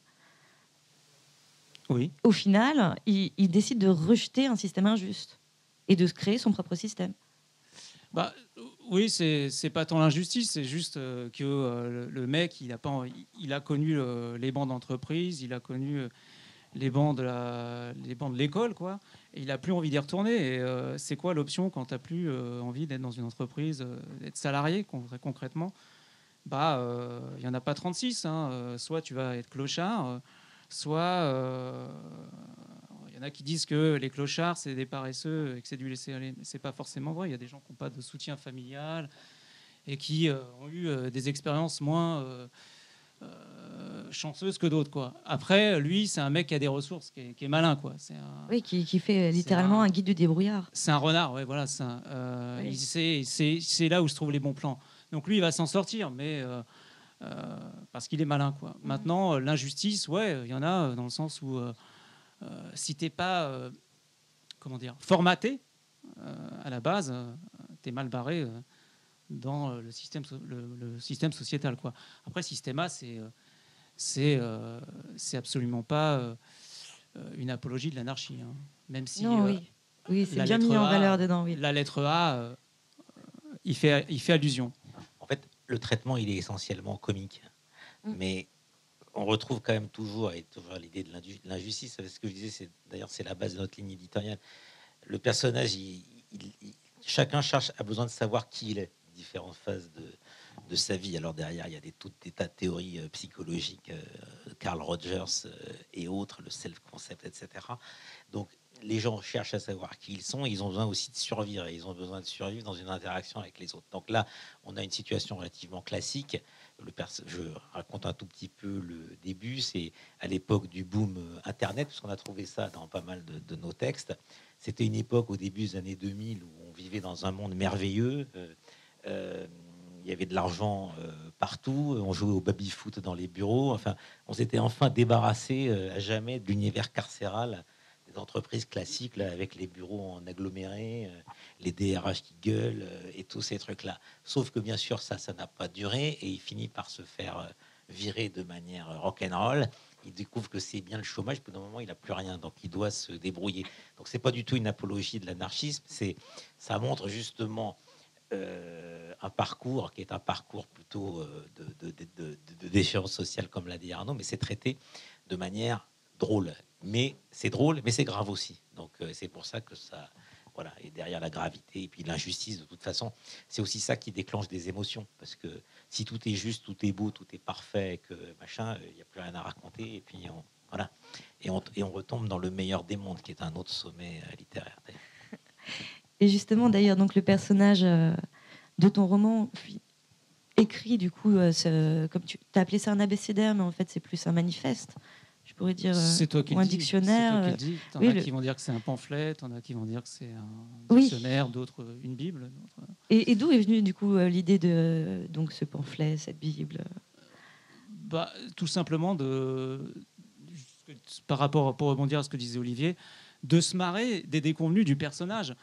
oui. Au final, il décide de rejeter un système injuste et de se créer son propre système. Oui, c'est pas tant l'injustice, c'est juste que le mec, il a connu les bancs d'entreprise, il a connu... les bancs de l'école, quoi. Et il n'a plus envie d'y retourner. Et c'est quoi l'option quand tu n'as plus envie d'être dans une entreprise, d'être salarié concrètement? Il n'y en a pas 36. Hein. Soit tu vas être clochard, soit il y en a qui disent que les clochards, c'est des paresseux et que c'est du laisser aller. Mais ce n'est pas forcément vrai. Il y a des gens qui n'ont pas de soutien familial et qui ont eu des expériences moins... chanceuse que d'autres, quoi. Après, lui, c'est un mec qui a des ressources, qui est malin, quoi. Oui, qui fait littéralement un guide du débrouillard. C'est un renard, ouais, voilà. Oui. C'est là où se trouvent les bons plans. Donc lui, il va s'en sortir, mais parce qu'il est malin, quoi. Maintenant, l'injustice, ouais, il y en a dans le sens où si t'es pas, formaté à la base, t'es mal barré. Dans le système sociétal, quoi. Après, Système A, c'est absolument pas une apologie de l'anarchie, hein. Même si non, oui, c'est bien mis en valeur dedans. Oui. La lettre A, il fait allusion. En fait, le traitement, il est essentiellement comique, mais on retrouve quand même toujours l'idée de l'injustice. Ce que je disais, d'ailleurs, c'est la base de notre ligne éditoriale. Le personnage, chacun a besoin de savoir qui il est. Différentes phases de sa vie. Alors derrière, il y a tout des tas de théories psychologiques, Carl Rogers et autres, le self-concept, etc. Donc les gens cherchent à savoir qui ils sont, et ils ont besoin aussi de survivre, et ils ont besoin de survivre dans une interaction avec les autres. Donc là, on a une situation relativement classique. Je raconte un tout petit peu le début. C'est à l'époque du boom Internet, puisqu'on a trouvé ça dans pas mal de nos textes. C'était une époque au début des années 2000 où on vivait dans un monde merveilleux. Il y avait de l'argent partout. On jouait au baby-foot dans les bureaux. Enfin, on s'était enfin débarrassé à jamais de l'univers carcéral des entreprises classiques, là, avec les bureaux en agglomérés, les DRH qui gueulent et tous ces trucs-là. Sauf que bien sûr, ça n'a pas duré, et il finit par se faire virer de manière rock'n'roll. Il découvre que c'est bien le chômage, puis d'un moment, il n'a plus rien, donc il doit se débrouiller. Donc c'est pas du tout une apologie de l'anarchisme, ça montre justement un parcours qui est un parcours plutôt de déchéance sociale, comme l'a dit Arnaud, mais c'est traité de manière drôle. Mais c'est drôle, mais c'est grave aussi. Donc c'est pour ça que ça, voilà, et derrière la gravité et puis l'injustice, de toute façon, c'est aussi ça qui déclenche des émotions. Parce que si tout est juste, tout est beau, tout est parfait, que machin, il n'y a plus rien à raconter. Et puis voilà, et on retombe dans le meilleur des mondes, qui est un autre sommet littéraire. Et justement, d'ailleurs, donc le personnage de ton roman écrit, du coup, comme tu as appelé ça un abécédaire, mais en fait, c'est plus un manifeste. Je pourrais dire c'est toi qui ou un dictionnaire. T'en as qui vont dire que c'est un pamphlet, t'en as qui vont dire que c'est un dictionnaire, d'autres une bible. Et d'où est venue du coup l'idée de donc ce pamphlet, cette bible? Tout simplement par rapport, pour rebondir à ce que disait Olivier, de se marrer des déconvenus du personnage.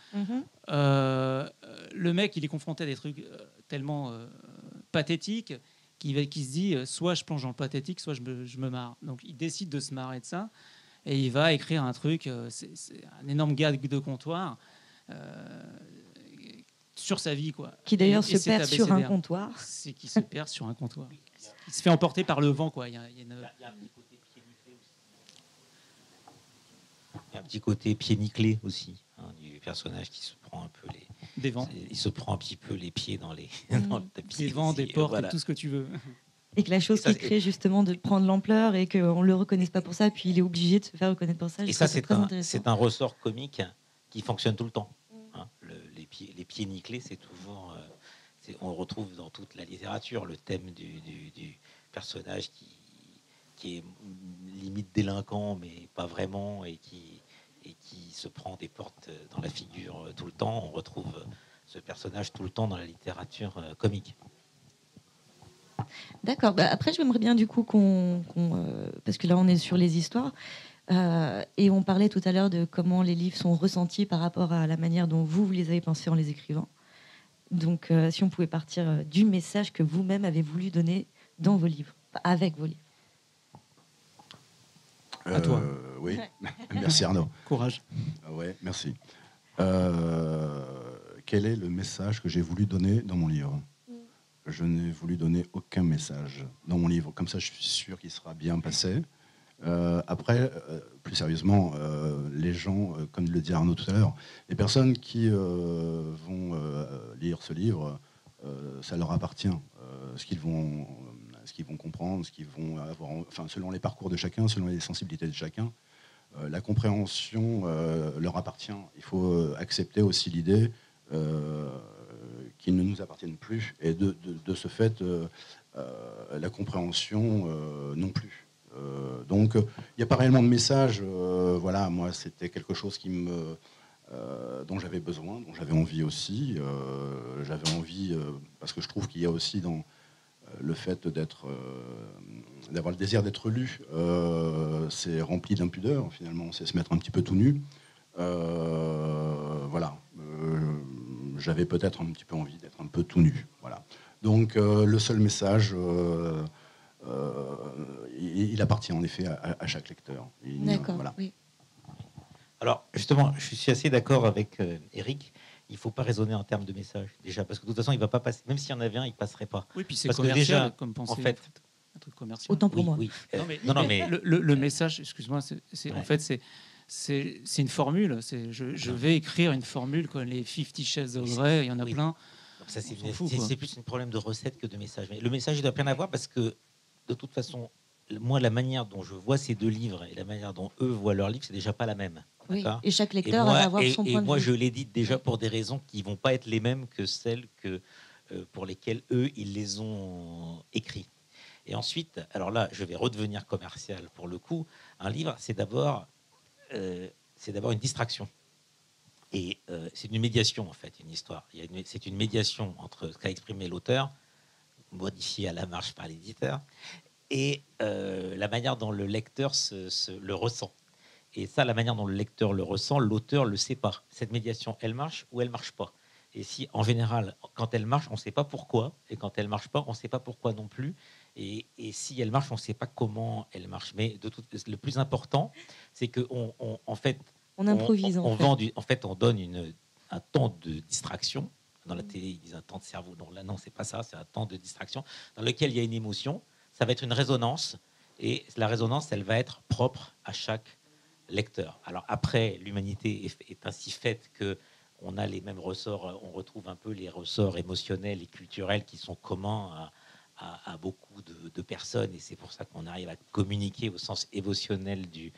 Le mec, il est confronté à des trucs tellement pathétiques qui se dit soit je plonge dans le pathétique, soit je me marre. Donc il décide de se marrer de ça, et il va écrire un truc, c'est un énorme gag de comptoir sur sa vie, quoi. Qui d'ailleurs se perd sur un comptoir. C'est qui se perd sur un comptoir. Il se fait emporter par le vent, quoi. Il y a un petit côté pied nickelé aussi, du personnage qui se prend un peu des vents. Il se prend un petit peu les pieds dans le tapis. Des vents, des portes, voilà. Et tout ce que tu veux. Et que la chose qui crée justement de prendre l'ampleur et qu'on ne le reconnaisse pas pour ça, puis il est obligé de se faire reconnaître pour ça. Et ça, c'est un ressort comique qui fonctionne tout le temps. Les pieds nickelés, c'est toujours... on retrouve dans toute la littérature le thème du personnage qui est limite délinquant, mais pas vraiment, et qui se prend des portes dans la figure tout le temps. On retrouve ce personnage tout le temps dans la littérature comique. D'accord. Après, j'aimerais bien du coup parce que là, on est sur les histoires, et on parlait tout à l'heure de comment les livres sont ressentis par rapport à la manière dont vous les avez pensés en les écrivant. Donc, si on pouvait partir du message que vous-même avez voulu donner dans vos livres, avec vos livres. À toi. Oui, merci Arnaud. Courage. Ouais, merci. Quel est le message que j'ai voulu donner dans mon livre ? Je n'ai voulu donner aucun message dans mon livre. Comme ça, je suis sûr qu'il sera bien passé. Après, plus sérieusement, les gens, comme le dit Arnaud tout à l'heure, les personnes qui vont lire ce livre, ça leur appartient. Ce qu'ils vont comprendre, ce qu'ils vont avoir, enfin, selon les parcours de chacun, selon les sensibilités de chacun, la compréhension leur appartient. Il faut accepter aussi l'idée qu'ils ne nous appartiennent plus, et de ce fait, la compréhension non plus. Donc, il n'y a pas réellement de message. Voilà, moi, c'était quelque chose dont j'avais besoin, dont j'avais envie aussi. J'avais envie, parce que je trouve qu'il y a aussi dans le fait d'avoir le désir d'être lu, c'est rempli d'impudeur, finalement, c'est se mettre un petit peu tout nu. Voilà. J'avais peut-être un petit peu envie d'être un peu tout nu. Voilà. Donc, le seul message... il appartient en effet à chaque lecteur. D'accord. Voilà. Oui. Alors, justement, je suis assez d'accord avec Eric. Il ne faut pas raisonner en termes de message, déjà, parce que de toute façon, il ne va pas passer. Même s'il y en avait un, il ne passerait pas. Oui, puis c'est parce commercial, que déjà, comme pensée. En fait, un truc commercial. Autant pour moi. Oui. Non, mais le message, excuse-moi, en fait, c'est une formule. Je vais écrire une formule comme les 50 Shades of Grey, il y en a plein. Donc c'est plus un problème de recette que de message. Mais le message, il doit rien avoir, parce que de toute façon, moi, la manière dont je vois ces deux livres et la manière dont eux voient leurs livres, c'est déjà pas la même. Oui. D'accord ? Et chaque lecteur va avoir son point de moi, vue. je l'édite déjà Oui. pour des raisons qui vont pas être les mêmes que celles pour lesquelles eux, ils les ont écrits. Et ensuite, alors là, je vais redevenir commercial pour le coup. Un livre, c'est d'abord une distraction. Et c'est une médiation, en fait, une histoire. C'est une médiation entre ce qu'a exprimé l'auteur, modifié à la marge par l'éditeur, et la manière dont le lecteur le ressent. Et ça, la manière dont le lecteur le ressent, l'auteur ne le sait pas. Cette médiation, elle marche ou elle ne marche pas. Et si, en général, quand elle marche, on ne sait pas pourquoi. Et quand elle ne marche pas, on ne sait pas pourquoi non plus. Et si elle marche, on ne sait pas comment elle marche. Mais le plus important, c'est qu'en fait, on improvise. On donne un temps de distraction. Dans la télé, ils disent un temps de cerveau. Non, là, non, c'est pas ça. C'est un temps de distraction dans lequel il y a une émotion. Ça va être une résonance. Et la résonance, elle va être propre à chaque lecteur. Alors après, l'humanité est ainsi faite que on a les mêmes ressorts, on retrouve un peu les ressorts émotionnels et culturels qui sont communs à beaucoup de personnes, et c'est pour ça qu'on arrive à communiquer au sens émotionnel du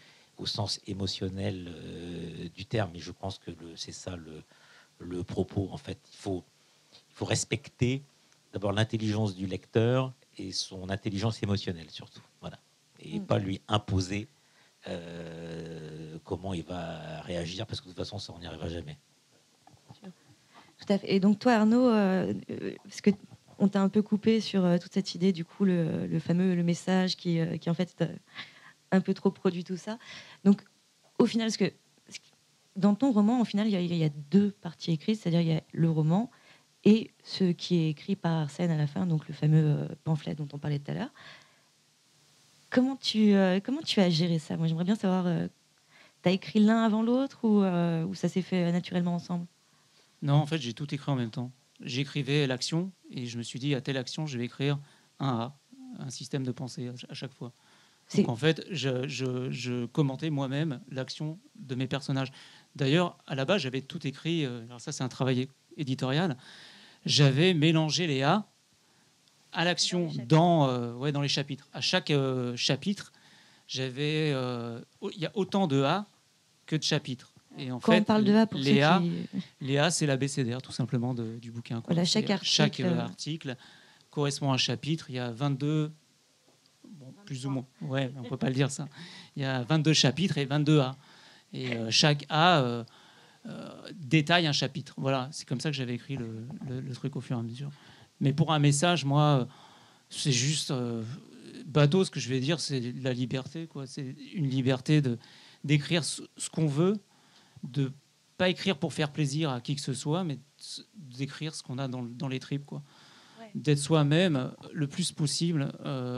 terme. Et je pense que c'est ça le propos. En fait, il faut respecter d'abord l'intelligence du lecteur et son intelligence émotionnelle surtout. Voilà. Et pas lui imposer comment il va réagir, parce que de toute façon, ça, on n'y arrivera jamais. Tout à fait. Et donc toi, Arnaud, parce que on t'a un peu coupé sur toute cette idée, du coup, le fameux message qui en fait un peu trop produit tout ça. Donc au final, parce que dans ton roman, au final, il y a deux parties écrites, c'est-à-dire il y a le roman et ce qui est écrit par Arsène à la fin, donc le fameux pamphlet dont on parlait tout à l'heure. Comment tu as géré ça ? Moi, j'aimerais bien savoir, tu as écrit l'un avant l'autre ou ça s'est fait naturellement ensemble ? Non, en fait, j'ai tout écrit en même temps. J'écrivais l'action et je me suis dit, à telle action, je vais écrire un A, un système de pensée à chaque fois. Donc, en fait, je commentais moi-même l'action de mes personnages. D'ailleurs, à la base, j'avais tout écrit. Alors ça, c'est un travail éditorial. J'avais mélangé les A à l'action dans les chapitres. À chaque chapitre, il y a autant de A que de chapitres. Et en Quand fait, on parle de A, pour les A, c'est l'abécédaire tout simplement du bouquin. Voilà, chaque article correspond à un chapitre. Il y a 22, plus ou moins. Ouais, on peut pas le dire ça. Il y a 22 chapitres et 22 A. Et chaque A détaille un chapitre. Voilà, c'est comme ça que j'avais écrit le truc au fur et à mesure. Mais pour un message, moi, c'est juste bateau. Ce que je vais dire, c'est la liberté, quoi. C'est une liberté d'écrire ce qu'on veut, de pas écrire pour faire plaisir à qui que ce soit, mais d'écrire ce qu'on a dans les tripes, quoi. Ouais. D'être soi-même le plus possible.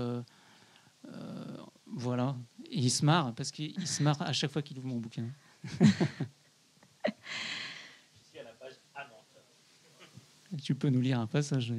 Voilà. Et il se marre, parce qu'il se marre à chaque fois qu'il ouvre mon bouquin. Je suis à la page amante. Tu peux nous lire un passage.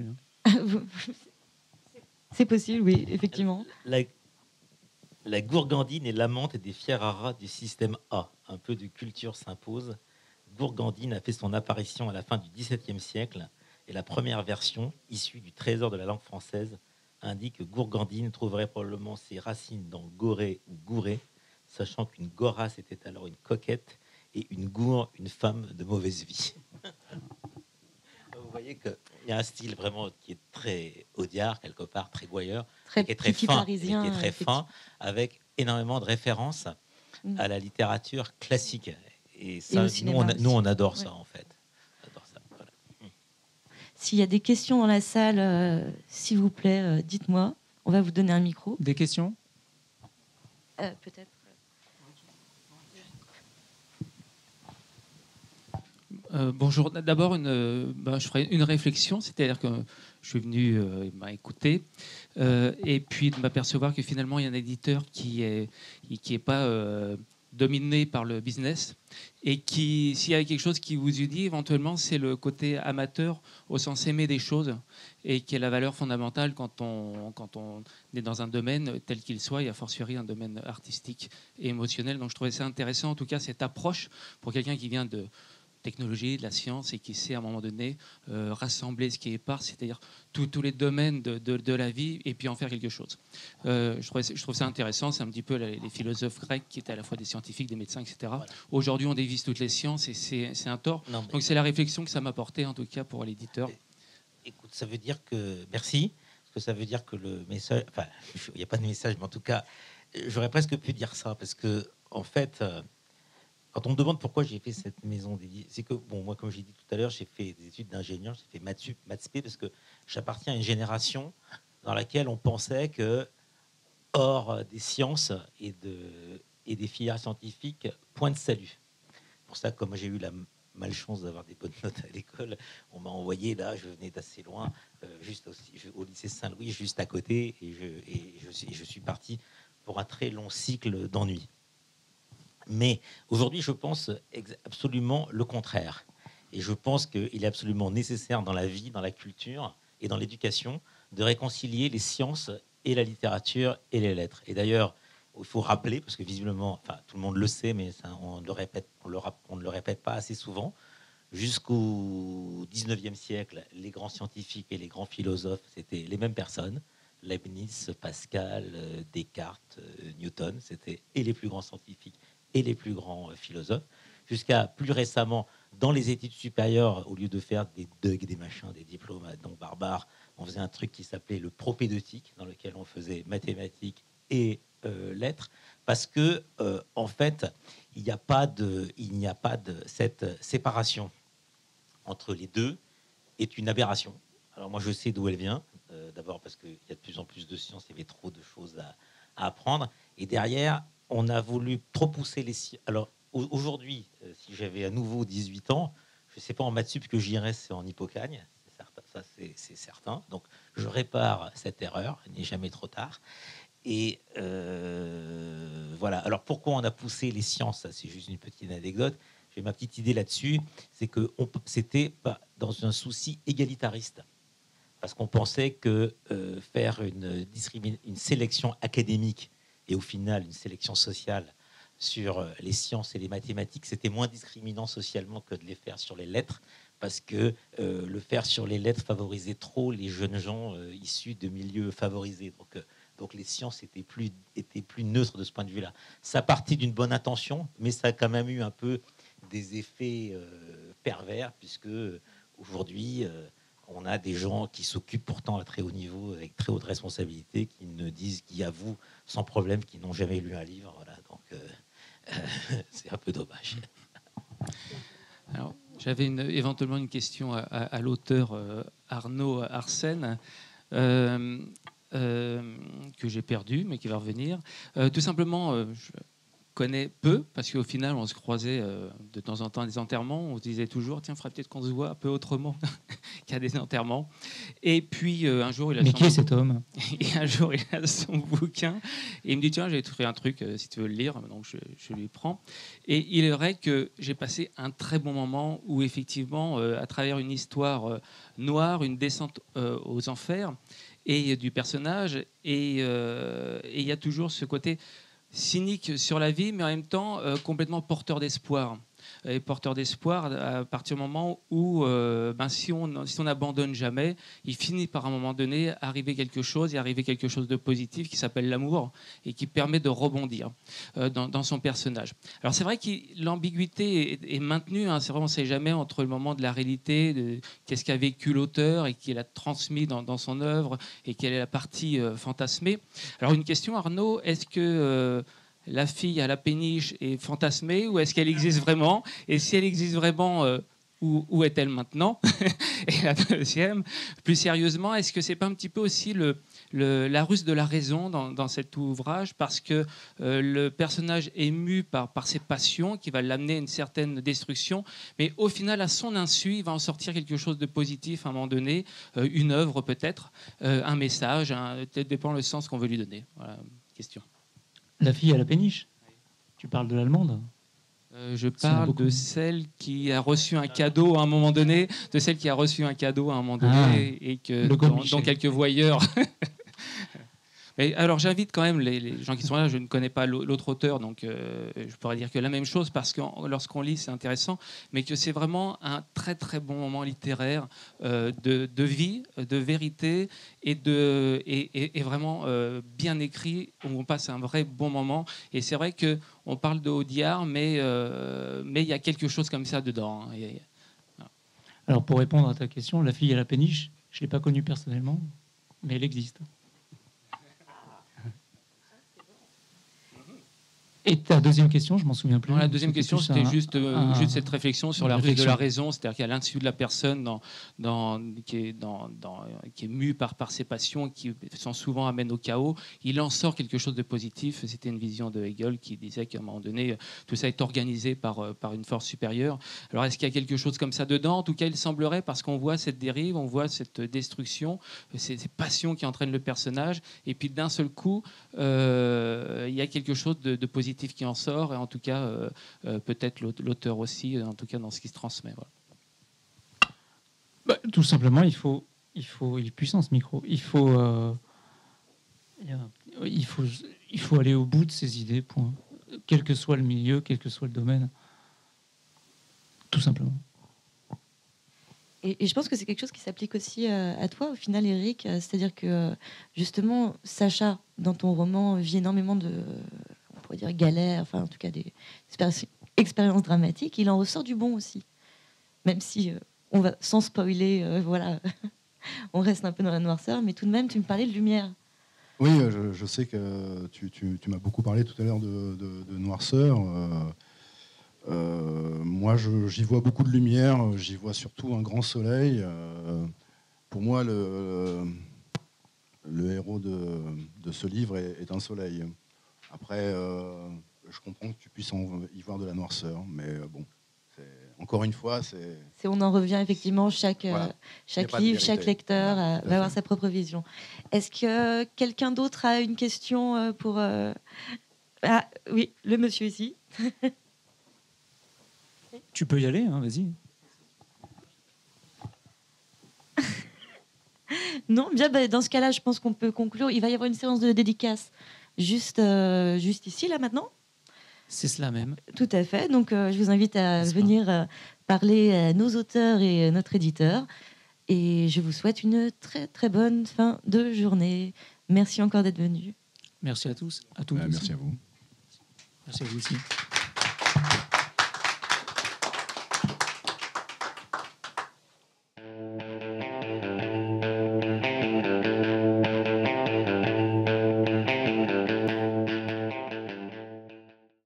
C'est possible, oui, effectivement. La gourgandine est l'amante des fiers haras du système A. Un peu de culture s'impose. Gourgandine a fait son apparition à la fin du XVIIe siècle et la première version, issue du trésor de la langue française, indique que Gourgandine trouverait probablement ses racines dans Gorée ou Gourée, sachant qu'une gorasse était alors une coquette et une gour, une femme de mauvaise vie. Vous voyez qu'il y a un style vraiment qui est très audiard, quelque part, très gouailleur, qui est très fin, parisien, qui est très fin, avec énormément de références à la littérature classique. Et ça, nous, on adore ça, en fait. On adore ça. Voilà. S'il y a des questions dans la salle, s'il vous plaît, dites-moi. On va vous donner un micro. Des questions ? Peut-être. Bonjour. D'abord, je ferai une réflexion, c'est-à-dire que je suis venu écouter et puis de m'apercevoir que finalement, il y a un éditeur qui est pas dominé par le business et qui, s'il y a quelque chose qui vous unit, éventuellement, c'est le côté amateur au sens aimé des choses et qui est la valeur fondamentale quand on est dans un domaine tel qu'il soit, et a fortiori un domaine artistique et émotionnel. Donc je trouvais ça intéressant, en tout cas, cette approche pour quelqu'un qui vient technologie, de la science, et qui sait à un moment donné rassembler ce qui est épars, c'est-à-dire tous les domaines de la vie, et puis en faire quelque chose. Je trouve ça intéressant. C'est un petit peu les philosophes grecs qui étaient à la fois des scientifiques, des médecins, etc. Voilà. Aujourd'hui, on dévise toutes les sciences, et c'est un tort. Non, donc c'est la réflexion que ça m'a apporté, en tout cas pour l'éditeur. Écoute, ça veut dire que... Merci. Parce que ça veut dire que le message... Enfin, il n'y a pas de message, mais en tout cas, j'aurais presque pu dire ça, parce que, en fait... Quand on me demande pourquoi j'ai fait cette maison dédiée, c'est que, bon, moi, comme j'ai dit tout à l'heure, j'ai fait des études d'ingénieur, j'ai fait Maths P, parce que j'appartiens à une génération dans laquelle on pensait que, hors des sciences et des filières scientifiques, point de salut. Pour ça, comme j'ai eu la malchance d'avoir des bonnes notes à l'école, on m'a envoyé, là, je venais d'assez loin, juste au lycée Saint-Louis, juste à côté, et je suis parti pour un très long cycle d'ennui. Mais aujourd'hui, je pense absolument le contraire. Et je pense qu'il est absolument nécessaire dans la vie, dans la culture et dans l'éducation de réconcilier les sciences et la littérature et les lettres. Et d'ailleurs, il faut rappeler, parce que visiblement, enfin, tout le monde le sait, mais ça, on ne le répète pas assez souvent, jusqu'au 19e siècle, les grands scientifiques et les grands philosophes, c'était les mêmes personnes. Leibniz, Pascal, Descartes, Newton, c'était et les plus grands scientifiques et les plus grands philosophes, jusqu'à plus récemment, dans les études supérieures, au lieu de faire des DUG, des machins, des diplômes donc barbares, on faisait un truc qui s'appelait le propédeutique, dans lequel on faisait mathématiques et lettres, parce que en fait, il n'y a pas de cette séparation entre les deux est une aberration. Alors moi, je sais d'où elle vient. D'abord parce qu'il y a de plus en plus de sciences, il y avait trop de choses à apprendre. Et derrière, on a voulu trop pousser les sciences. Alors aujourd'hui, si j'avais à nouveau 18 ans, je ne sais pas en maths sup que j'irais, c'est en hippocagne. C'est certain, ça c'est certain. Donc je répare cette erreur, il n'est jamais trop tard. Et voilà. Alors pourquoi on a poussé les sciences? Ça, c'est juste une petite anecdote. J'ai ma petite idée là-dessus. C'est que c'était pas dans un souci égalitariste. Parce qu'on pensait que faire une sélection académique et au final une sélection sociale sur les sciences et les mathématiques, c'était moins discriminant socialement que de les faire sur les lettres, parce que le faire sur les lettres favorisait trop les jeunes gens issus de milieux favorisés. Donc les sciences étaient plus neutres de ce point de vue-là. Ça partit d'une bonne intention, mais ça a quand même eu un peu des effets pervers, puisque aujourd'hui... on a des gens qui s'occupent pourtant à très haut niveau, avec très haute responsabilité, qui avouent sans problème qu'ils n'ont jamais lu un livre. Voilà, donc c'est un peu dommage. Alors, j'avais éventuellement une question à l'auteur Arnaud Arsène, que j'ai perdu, mais qui va revenir. Tout simplement, je connais peu, parce qu'au final, on se croisait de temps en temps à des enterrements. On se disait toujours, tiens, il faudrait peut-être qu'on se voit un peu autrement qu'à des enterrements. Et puis, un jour, il a... Mais qui est cet homme? Et un jour, il a son bouquin. Et il me dit, tiens, j'ai trouvé un truc, si tu veux le lire. Donc, je lui prends. Et il est vrai que j'ai passé un très bon moment où, effectivement, à travers une histoire noire, une descente aux enfers, et du personnage, et il y a toujours ce côté... cynique sur la vie, mais en même temps complètement porteur d'espoir. Et porteur d'espoir à partir du moment où, si on n'abandonne jamais, il finit par un moment donné arriver quelque chose de positif qui s'appelle l'amour et qui permet de rebondir dans son personnage. Alors c'est vrai que l'ambiguïté est maintenue, hein, c'est vrai, on ne sait jamais entre le moment de la réalité, de qu'est-ce qu'a vécu l'auteur et qu'il a transmis dans son œuvre et quelle est la partie fantasmée. Alors une question, Arnaud, est-ce que la fille à la péniche est fantasmée ou est-ce qu'elle existe vraiment? Et si elle existe vraiment, où est-elle maintenant? Et la deuxième, plus sérieusement, est-ce que c'est pas un petit peu aussi la ruse de la raison dans cet ouvrage, parce que le personnage est mu par ses passions qui va l'amener à une certaine destruction, mais au final, à son insu, il va en sortir quelque chose de positif à un moment donné, une œuvre peut-être, un message, peut-être dépend le sens qu'on veut lui donner. Voilà, question. La fille à la péniche. Tu parles de l'allemande? Je parle de celle qui a reçu un cadeau à un moment donné, et que dont quelques voyeurs Mais alors j'invite quand même les gens qui sont là. Je ne connais pas l'autre auteur, donc je pourrais dire que la même chose parce que lorsqu'on lit, c'est intéressant, mais que c'est vraiment un très très bon moment littéraire de vie, de vérité et vraiment bien écrit où on passe un vrai bon moment. Et c'est vrai que on parle de Audiard, mais il y a quelque chose comme ça dedans. Voilà. Alors, pour répondre à ta question, La fille à la péniche, je ne l'ai pas connue personnellement, mais elle existe. Et ta deuxième question, je m'en souviens plus. Non, la deuxième question, c'était juste cette réflexion sur la de la raison, c'est-à-dire qu'il y a l'insu de la personne qui est mue par ses passions, qui sont souvent amènent au chaos. Il en sort quelque chose de positif. C'était une vision de Hegel qui disait qu'à un moment donné, tout ça est organisé par une force supérieure. Alors, est-ce qu'il y a quelque chose comme ça dedans? En tout cas, il semblerait, parce qu'on voit cette dérive, on voit cette destruction, ces passions qui entraînent le personnage, et puis d'un seul coup, il y a quelque chose de positif qui en sort, et en tout cas peut-être l'auteur aussi, en tout cas dans ce qui se transmet. Voilà. Bah, tout simplement, il faut il est puissant ce micro. Il faut aller au bout de ses idées, point. Quel que soit le milieu, quel que soit le domaine, tout simplement. Et je pense que c'est quelque chose qui s'applique aussi à toi, au final, Eric. C'est-à-dire que, justement, Sacha, dans ton roman, vit énormément de, on pourrait dire, galères, enfin, en tout cas, des expériences dramatiques. Il en ressort du bon aussi. Même si, on va, sans spoiler, voilà, on reste un peu dans la noirceur, mais tout de même, tu me parlais de lumière. Oui, je sais que tu m'as beaucoup parlé tout à l'heure de noirceur. Moi, j'y vois beaucoup de lumière, j'y vois surtout un grand soleil. Pour moi, le héros de ce livre est un soleil. Après, je comprends que tu puisses y voir de la noirceur, mais bon, encore une fois, on en revient effectivement, chaque livre, chaque lecteur va avoir sa propre vision. Est-ce que quelqu'un d'autre a une question pour... Ah oui, le monsieur ici. Tu peux y aller, hein, vas-y. Non, bien, dans ce cas-là, je pense qu'on peut conclure. Il va y avoir une séance de dédicace juste ici, là, maintenant. C'est cela même. Tout à fait. Donc, je vous invite à venir parler à nos auteurs et notre éditeur. Et je vous souhaite une très, très bonne fin de journée. Merci encore d'être venus. Merci à tous. À tous. Merci à vous. Merci à vous aussi.